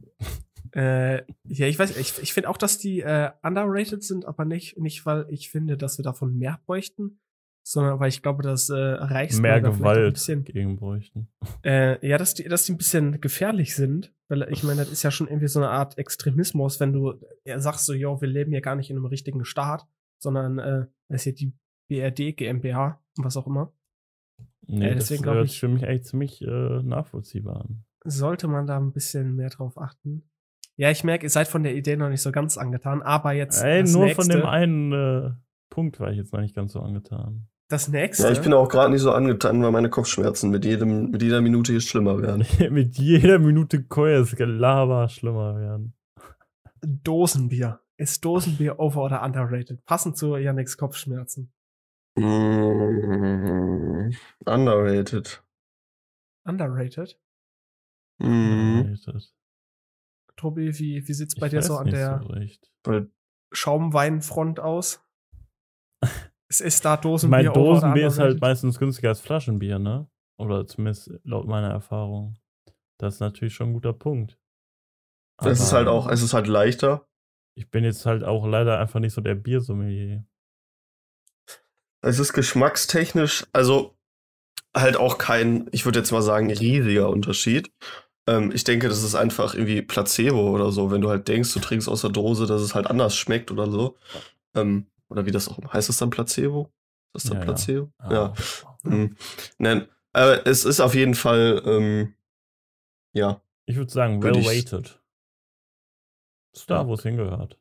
[SPEAKER 2] Ich weiß, ich finde auch, dass die underrated sind, aber nicht, weil ich finde, dass wir davon mehr bräuchten, sondern weil ich glaube, dass Reichsbürger
[SPEAKER 3] mehr Gewalt
[SPEAKER 2] ein bisschen
[SPEAKER 3] gegen bräuchten.
[SPEAKER 2] Dass die ein bisschen gefährlich sind, weil ich meine, das ist ja schon irgendwie so eine Art Extremismus, wenn du sagst so, jo, wir leben ja gar nicht in einem richtigen Staat, sondern das ist ja die BRD, GmbH und was auch immer.
[SPEAKER 3] Nee, deswegen das hört sich für mich eigentlich ziemlich nachvollziehbar an.
[SPEAKER 2] Sollte man da ein bisschen mehr drauf achten? Ja, ich merke, ihr seid von der Idee noch nicht so ganz angetan, aber jetzt
[SPEAKER 3] nur von dem einen Punkt war ich jetzt noch nicht ganz so angetan.
[SPEAKER 2] Das nächste?
[SPEAKER 1] Ja, ich bin auch gerade nicht so angetan, weil meine Kopfschmerzen mit jeder Minute hier schlimmer werden.
[SPEAKER 3] Mit jeder Minute Keues Gelaber schlimmer werden.
[SPEAKER 2] Dosenbier. Ist Dosenbier over- oder underrated? Passend zu Yannicks Kopfschmerzen.
[SPEAKER 1] Underrated.
[SPEAKER 2] Underrated?
[SPEAKER 3] Underrated.
[SPEAKER 2] Tobi, wie sieht's bei dir so an der Schaumweinfront aus? Es ist da Dosenbier.
[SPEAKER 3] Mein Dosenbier ist halt meistens günstiger als Flaschenbier, ne? Oder zumindest laut meiner Erfahrung. Das ist natürlich schon ein guter Punkt.
[SPEAKER 1] Es ist halt leichter.
[SPEAKER 3] Ich bin jetzt halt auch leider einfach nicht so der Biersommelier.
[SPEAKER 1] Es ist geschmackstechnisch, also halt auch kein, ich würde jetzt mal sagen, riesiger Unterschied. Ich denke, das ist einfach irgendwie Placebo oder so, wenn du halt denkst, du trinkst aus der Dose, dass es halt anders schmeckt oder so. Oder wie das auch heißt, es dann Placebo? Ist das dann Placebo? Ja. Nein, aber es ist auf jeden Fall,
[SPEAKER 3] Ich würde sagen, well-weighted. Ist da, wo es hingehört.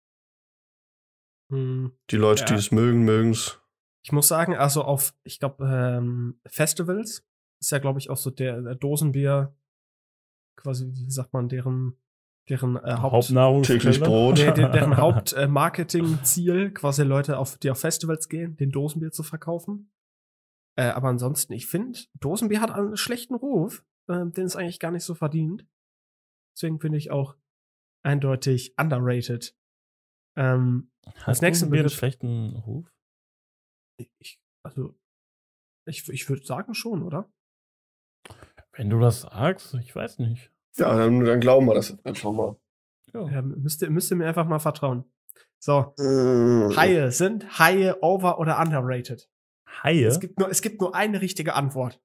[SPEAKER 1] Die Leute, die es mögen es.
[SPEAKER 2] Ich muss sagen, also auf, ich glaube, Festivals ist ja, glaube ich, auch so der Dosenbier quasi, wie sagt man, deren
[SPEAKER 3] Hauptnahrungsquelle.
[SPEAKER 1] Täglich Brot.
[SPEAKER 2] Deren Hauptmarketing-Ziel, quasi Leute, die auf Festivals gehen, den Dosenbier zu verkaufen. Aber ansonsten, ich finde, Dosenbier hat einen schlechten Ruf, den es eigentlich gar nicht so verdient. Deswegen finde ich auch eindeutig underrated.
[SPEAKER 3] Als nächsten Bier einen schlechten Ruf?
[SPEAKER 2] Ich würde sagen schon, oder?
[SPEAKER 3] Wenn du das sagst, ich weiß nicht.
[SPEAKER 1] Ja, dann glauben wir das einfach mal.
[SPEAKER 2] Ja, müsst ihr mir einfach mal vertrauen. So. Haie. Sind Haie over- oder underrated?
[SPEAKER 3] Haie?
[SPEAKER 2] Es gibt nur eine richtige Antwort.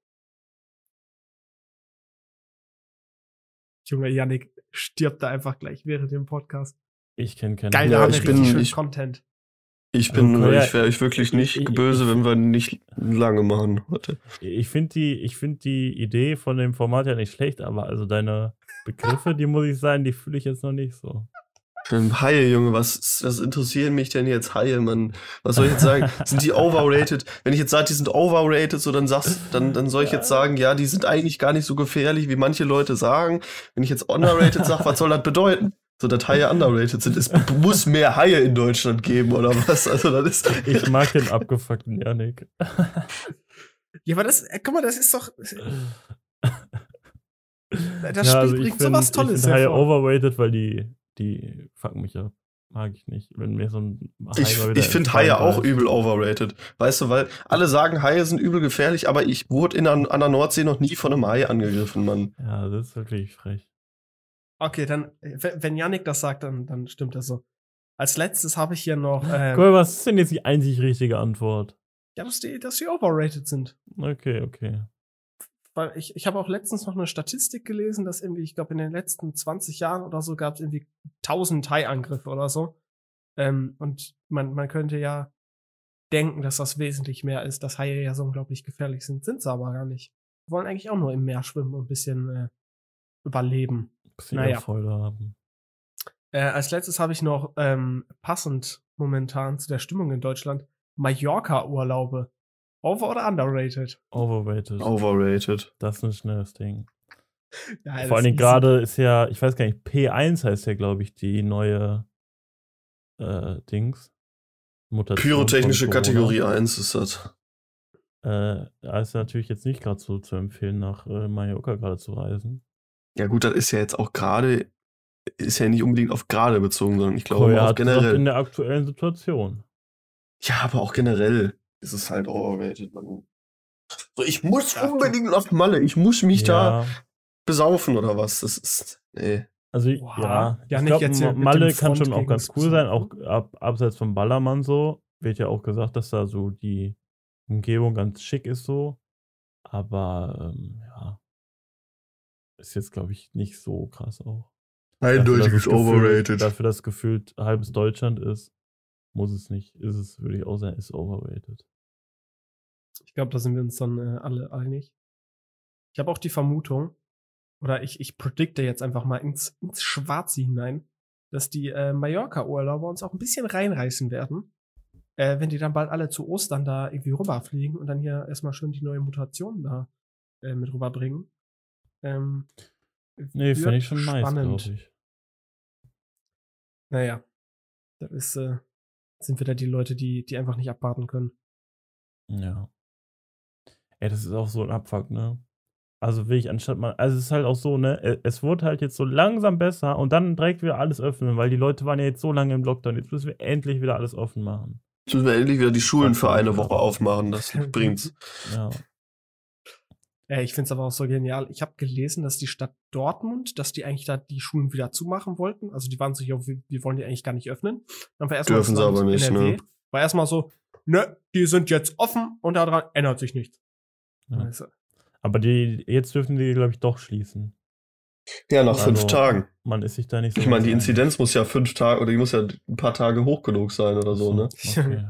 [SPEAKER 2] Junge, Yannick stirbt da einfach gleich während dem Podcast.
[SPEAKER 3] Ich kenne keinen.
[SPEAKER 2] Geil, da haben wir richtig schön Content.
[SPEAKER 1] Ich wäre euch wirklich nicht böse, wenn wir nicht lange machen. Warte.
[SPEAKER 3] Ich finde die Idee von dem Format ja nicht schlecht, aber also deine Begriffe, die muss ich sagen, die fühle ich jetzt noch nicht so.
[SPEAKER 1] Haie, Junge, was interessieren mich denn jetzt Haie, Mann? Was soll ich jetzt sagen? Sind die overrated? Wenn ich jetzt sage, die sind overrated, so dann soll ich jetzt sagen, ja, die sind eigentlich gar nicht so gefährlich, wie manche Leute sagen. Wenn ich jetzt underrated sage, was soll das bedeuten? So, dass Haie underrated sind. Es muss mehr Haie in Deutschland geben, oder was? Also, das ist.
[SPEAKER 3] Ich mag den abgefuckten Yannick.
[SPEAKER 2] Ja, aber guck mal, das ist doch. Das Spiel bringt sowas Tolles
[SPEAKER 3] Ich finde Haie
[SPEAKER 2] hervor.
[SPEAKER 3] overrated, weil die fucken mich ab. Mag ich nicht. Wenn mir so ein Hai mal wieder
[SPEAKER 1] Ich finde
[SPEAKER 3] ins
[SPEAKER 1] Haie
[SPEAKER 3] Bein
[SPEAKER 1] auch
[SPEAKER 3] beißt.
[SPEAKER 1] übel overrated. Weißt du, weil alle sagen, Haie sind übel gefährlich, aber ich wurde an der Nordsee noch nie von einem Hai angegriffen, Mann.
[SPEAKER 3] Ja, das ist wirklich frech.
[SPEAKER 2] Okay, dann, wenn Yannick das sagt, dann stimmt das so. Als letztes habe ich hier noch,
[SPEAKER 3] Cool, was ist denn jetzt die einzig richtige Antwort?
[SPEAKER 2] ja, dass die overrated sind.
[SPEAKER 3] Okay.
[SPEAKER 2] Weil ich habe auch letztens noch eine Statistik gelesen, dass irgendwie, ich glaube, in den letzten 20 Jahren oder so gab es irgendwie 1000 Hai-Angriffe oder so. Und man könnte ja denken, dass das wesentlich mehr ist, dass Haie ja so unglaublich gefährlich sind. Sind sie aber gar nicht. Die wollen eigentlich auch nur im Meer schwimmen und ein bisschen überleben.
[SPEAKER 3] Bisschen
[SPEAKER 2] Naja.
[SPEAKER 3] Freude haben.
[SPEAKER 2] Als letztes habe ich noch passend momentan zu der Stimmung in Deutschland Mallorca-Urlaube. Over- oder underrated?
[SPEAKER 3] Overrated.
[SPEAKER 1] Overrated.
[SPEAKER 3] Das ist ein schnelles Ding.
[SPEAKER 2] Ja,
[SPEAKER 3] Vor allen Dingen
[SPEAKER 2] easy.
[SPEAKER 3] gerade ist ja, ich weiß gar nicht, P1 heißt ja, glaube ich, die neue Dings. Mutation
[SPEAKER 1] Pyrotechnische
[SPEAKER 3] von Corona.
[SPEAKER 1] Kategorie 1 ist das.
[SPEAKER 3] Da ist natürlich jetzt nicht gerade so zu empfehlen, nach Mallorca gerade zu reisen.
[SPEAKER 1] Ja gut, das ist ja jetzt auch gerade, ist ja nicht unbedingt auf gerade bezogen, sondern ich glaube
[SPEAKER 3] Koya
[SPEAKER 1] auch
[SPEAKER 3] hat gesagt, in
[SPEAKER 1] generell.
[SPEAKER 3] der aktuellen Situation.
[SPEAKER 1] Ja, aber auch generell ist es halt overrated, Mann. So, ich muss
[SPEAKER 2] Ja,
[SPEAKER 1] unbedingt nach Malle, ich muss mich da
[SPEAKER 3] Ja,
[SPEAKER 1] besaufen oder was. Das ist, nee.
[SPEAKER 3] also
[SPEAKER 2] Boah,
[SPEAKER 3] ja,
[SPEAKER 2] ja,
[SPEAKER 3] ich
[SPEAKER 2] nicht
[SPEAKER 3] glaube,
[SPEAKER 2] jetzt hier mit
[SPEAKER 3] Malle
[SPEAKER 2] dem
[SPEAKER 3] kann
[SPEAKER 2] Front
[SPEAKER 3] schon auch
[SPEAKER 2] gegen
[SPEAKER 3] ganz
[SPEAKER 2] das
[SPEAKER 3] cool sein,
[SPEAKER 2] Besuchen.
[SPEAKER 3] auch abseits vom Ballermann so. Wird ja auch gesagt, dass da so die Umgebung ganz schick ist so. Aber ja, ist jetzt, glaube ich, nicht so krass auch.
[SPEAKER 1] Eindeutiges overrated.
[SPEAKER 3] Dafür, dass gefühlt halbes Deutschland ist, muss es nicht. Ist es, würde ich auch sagen, ist overrated.
[SPEAKER 2] Ich glaube, da sind wir uns dann alle einig. Ich habe auch die Vermutung, oder ich predikte jetzt einfach mal ins Schwarze hinein, dass die Mallorca-Urlauber uns auch ein bisschen reinreißen werden, wenn die dann bald alle zu Ostern da irgendwie rüberfliegen und dann hier erstmal schön die neue Mutation da mit rüberbringen.
[SPEAKER 3] Nee, fände ich
[SPEAKER 2] wird
[SPEAKER 3] schon nice, glaube ich.
[SPEAKER 2] Naja, das ist, sind wieder die Leute, die einfach nicht abwarten können.
[SPEAKER 3] Ja. Ey, das ist auch so ein Abfuck, ne? Also will ich anstatt mal, also es ist halt auch so, ne? Es wurde halt jetzt so langsam besser und dann direkt wieder alles öffnen, weil die Leute waren ja jetzt so lange im Lockdown. Jetzt müssen wir endlich wieder alles offen machen.
[SPEAKER 1] Jetzt müssen wir endlich wieder die Schulen für eine
[SPEAKER 3] Ja.
[SPEAKER 1] Woche aufmachen, das bringt's.
[SPEAKER 3] Ja.
[SPEAKER 2] Ich finde es aber auch so genial. Ich habe gelesen, dass die Stadt Dortmund, dass die eigentlich da die Schulen wieder zumachen wollten. Also die waren sich auch, wir wollen die eigentlich gar nicht öffnen. Dann war erstmal
[SPEAKER 1] Dürfen
[SPEAKER 2] das
[SPEAKER 1] sie
[SPEAKER 2] Land
[SPEAKER 1] aber nicht,
[SPEAKER 2] NRW,
[SPEAKER 1] ne?
[SPEAKER 2] war erstmal so, ne, die sind jetzt offen und daran ändert sich nichts.
[SPEAKER 3] Ja.
[SPEAKER 2] Also,
[SPEAKER 3] Aber jetzt dürfen die, glaube ich, doch schließen.
[SPEAKER 1] Ja, nach
[SPEAKER 3] Also,
[SPEAKER 1] 5 Tagen.
[SPEAKER 3] Man ist sich da nicht so.
[SPEAKER 1] Ich meine, die
[SPEAKER 3] ganz einig.
[SPEAKER 1] Inzidenz muss ja 5 Tage, oder die muss ja ein paar Tage hoch genug sein oder so, ne?
[SPEAKER 3] Okay.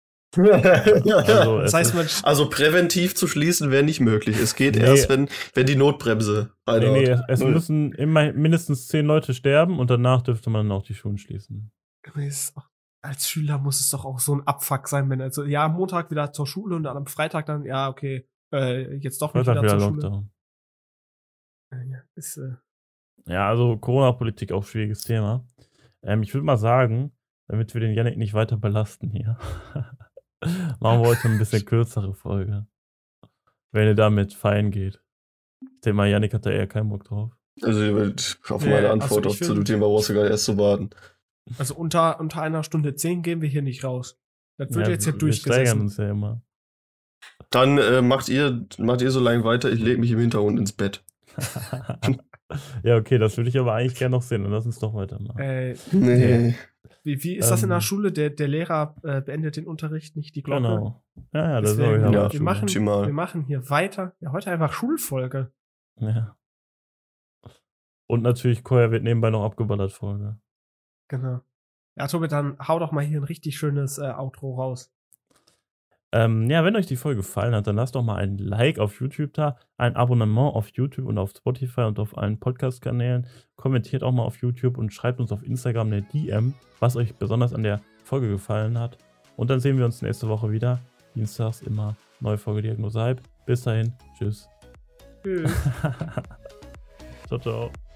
[SPEAKER 3] Also,
[SPEAKER 2] das heißt, man,
[SPEAKER 1] Also präventiv zu schließen wäre nicht möglich. Es geht
[SPEAKER 3] Nee.
[SPEAKER 1] erst, wenn die Notbremse reinhaut.
[SPEAKER 3] es
[SPEAKER 1] Null.
[SPEAKER 3] müssen immer mindestens 10 Leute sterben und danach dürfte man dann auch die Schulen schließen.
[SPEAKER 2] als Schüler muss es doch auch so ein Abfuck sein, wenn also, ja, Montag wieder zur Schule und dann am Freitag dann, ja, okay, jetzt doch nicht
[SPEAKER 3] Freitag
[SPEAKER 2] wieder
[SPEAKER 3] wieder
[SPEAKER 2] zur Schule.
[SPEAKER 3] Lockdown.
[SPEAKER 2] Ja, ist,
[SPEAKER 3] Ja, also Corona-Politik auch schwieriges Thema. Ich würde mal sagen, damit wir den Yannick nicht weiter belasten hier, machen wir heute ein bisschen kürzere Folge. Wenn ihr damit fein geht. Ich denke mal, Yannick hat da eher keinen Bock drauf.
[SPEAKER 1] Also auf
[SPEAKER 2] Nee,
[SPEAKER 1] meine
[SPEAKER 2] also
[SPEAKER 1] Antwort
[SPEAKER 2] ich
[SPEAKER 1] auf zu dem
[SPEAKER 2] find-
[SPEAKER 1] Thema brauchst du gar nicht erst zu warten.
[SPEAKER 2] Also unter einer Stunde 10 gehen wir hier nicht raus. Das wird jetzt hier
[SPEAKER 3] wir steigern
[SPEAKER 2] durchgesessen.
[SPEAKER 3] uns ja immer.
[SPEAKER 1] Dann macht ihr so lange weiter, ich lege mich im Hintergrund ins Bett.
[SPEAKER 3] Ja, okay, das würde ich aber eigentlich gerne noch sehen. Dann lass uns doch weitermachen.
[SPEAKER 1] Nee.
[SPEAKER 2] Wie ist das in der Schule? Der Lehrer beendet den Unterricht, nicht die Glocke.
[SPEAKER 3] Genau. Ja, das ist auch
[SPEAKER 2] Deswegen,
[SPEAKER 3] wieder
[SPEAKER 1] ja,
[SPEAKER 3] mal
[SPEAKER 2] wir,
[SPEAKER 3] Schule.
[SPEAKER 2] machen,
[SPEAKER 1] optimal.
[SPEAKER 2] wir machen hier weiter. Ja, heute einfach Schulfolge.
[SPEAKER 3] Ja. Und natürlich, Koya wird nebenbei noch abgeballert Folge.
[SPEAKER 2] Genau. Ja, Tobi, dann hau doch mal hier ein richtig schönes Outro raus.
[SPEAKER 3] Ja, wenn euch die Folge gefallen hat, dann lasst doch mal ein Like auf YouTube da, ein Abonnement auf YouTube und auf Spotify und auf allen Podcast-Kanälen. Kommentiert auch mal auf YouTube und schreibt uns auf Instagram eine DM, was euch besonders an der Folge gefallen hat. Und dann sehen wir uns nächste Woche wieder. Dienstags immer neue Folge Diagnose Hype. Bis dahin, tschüss.
[SPEAKER 2] Tschüss.
[SPEAKER 3] Ciao, ciao.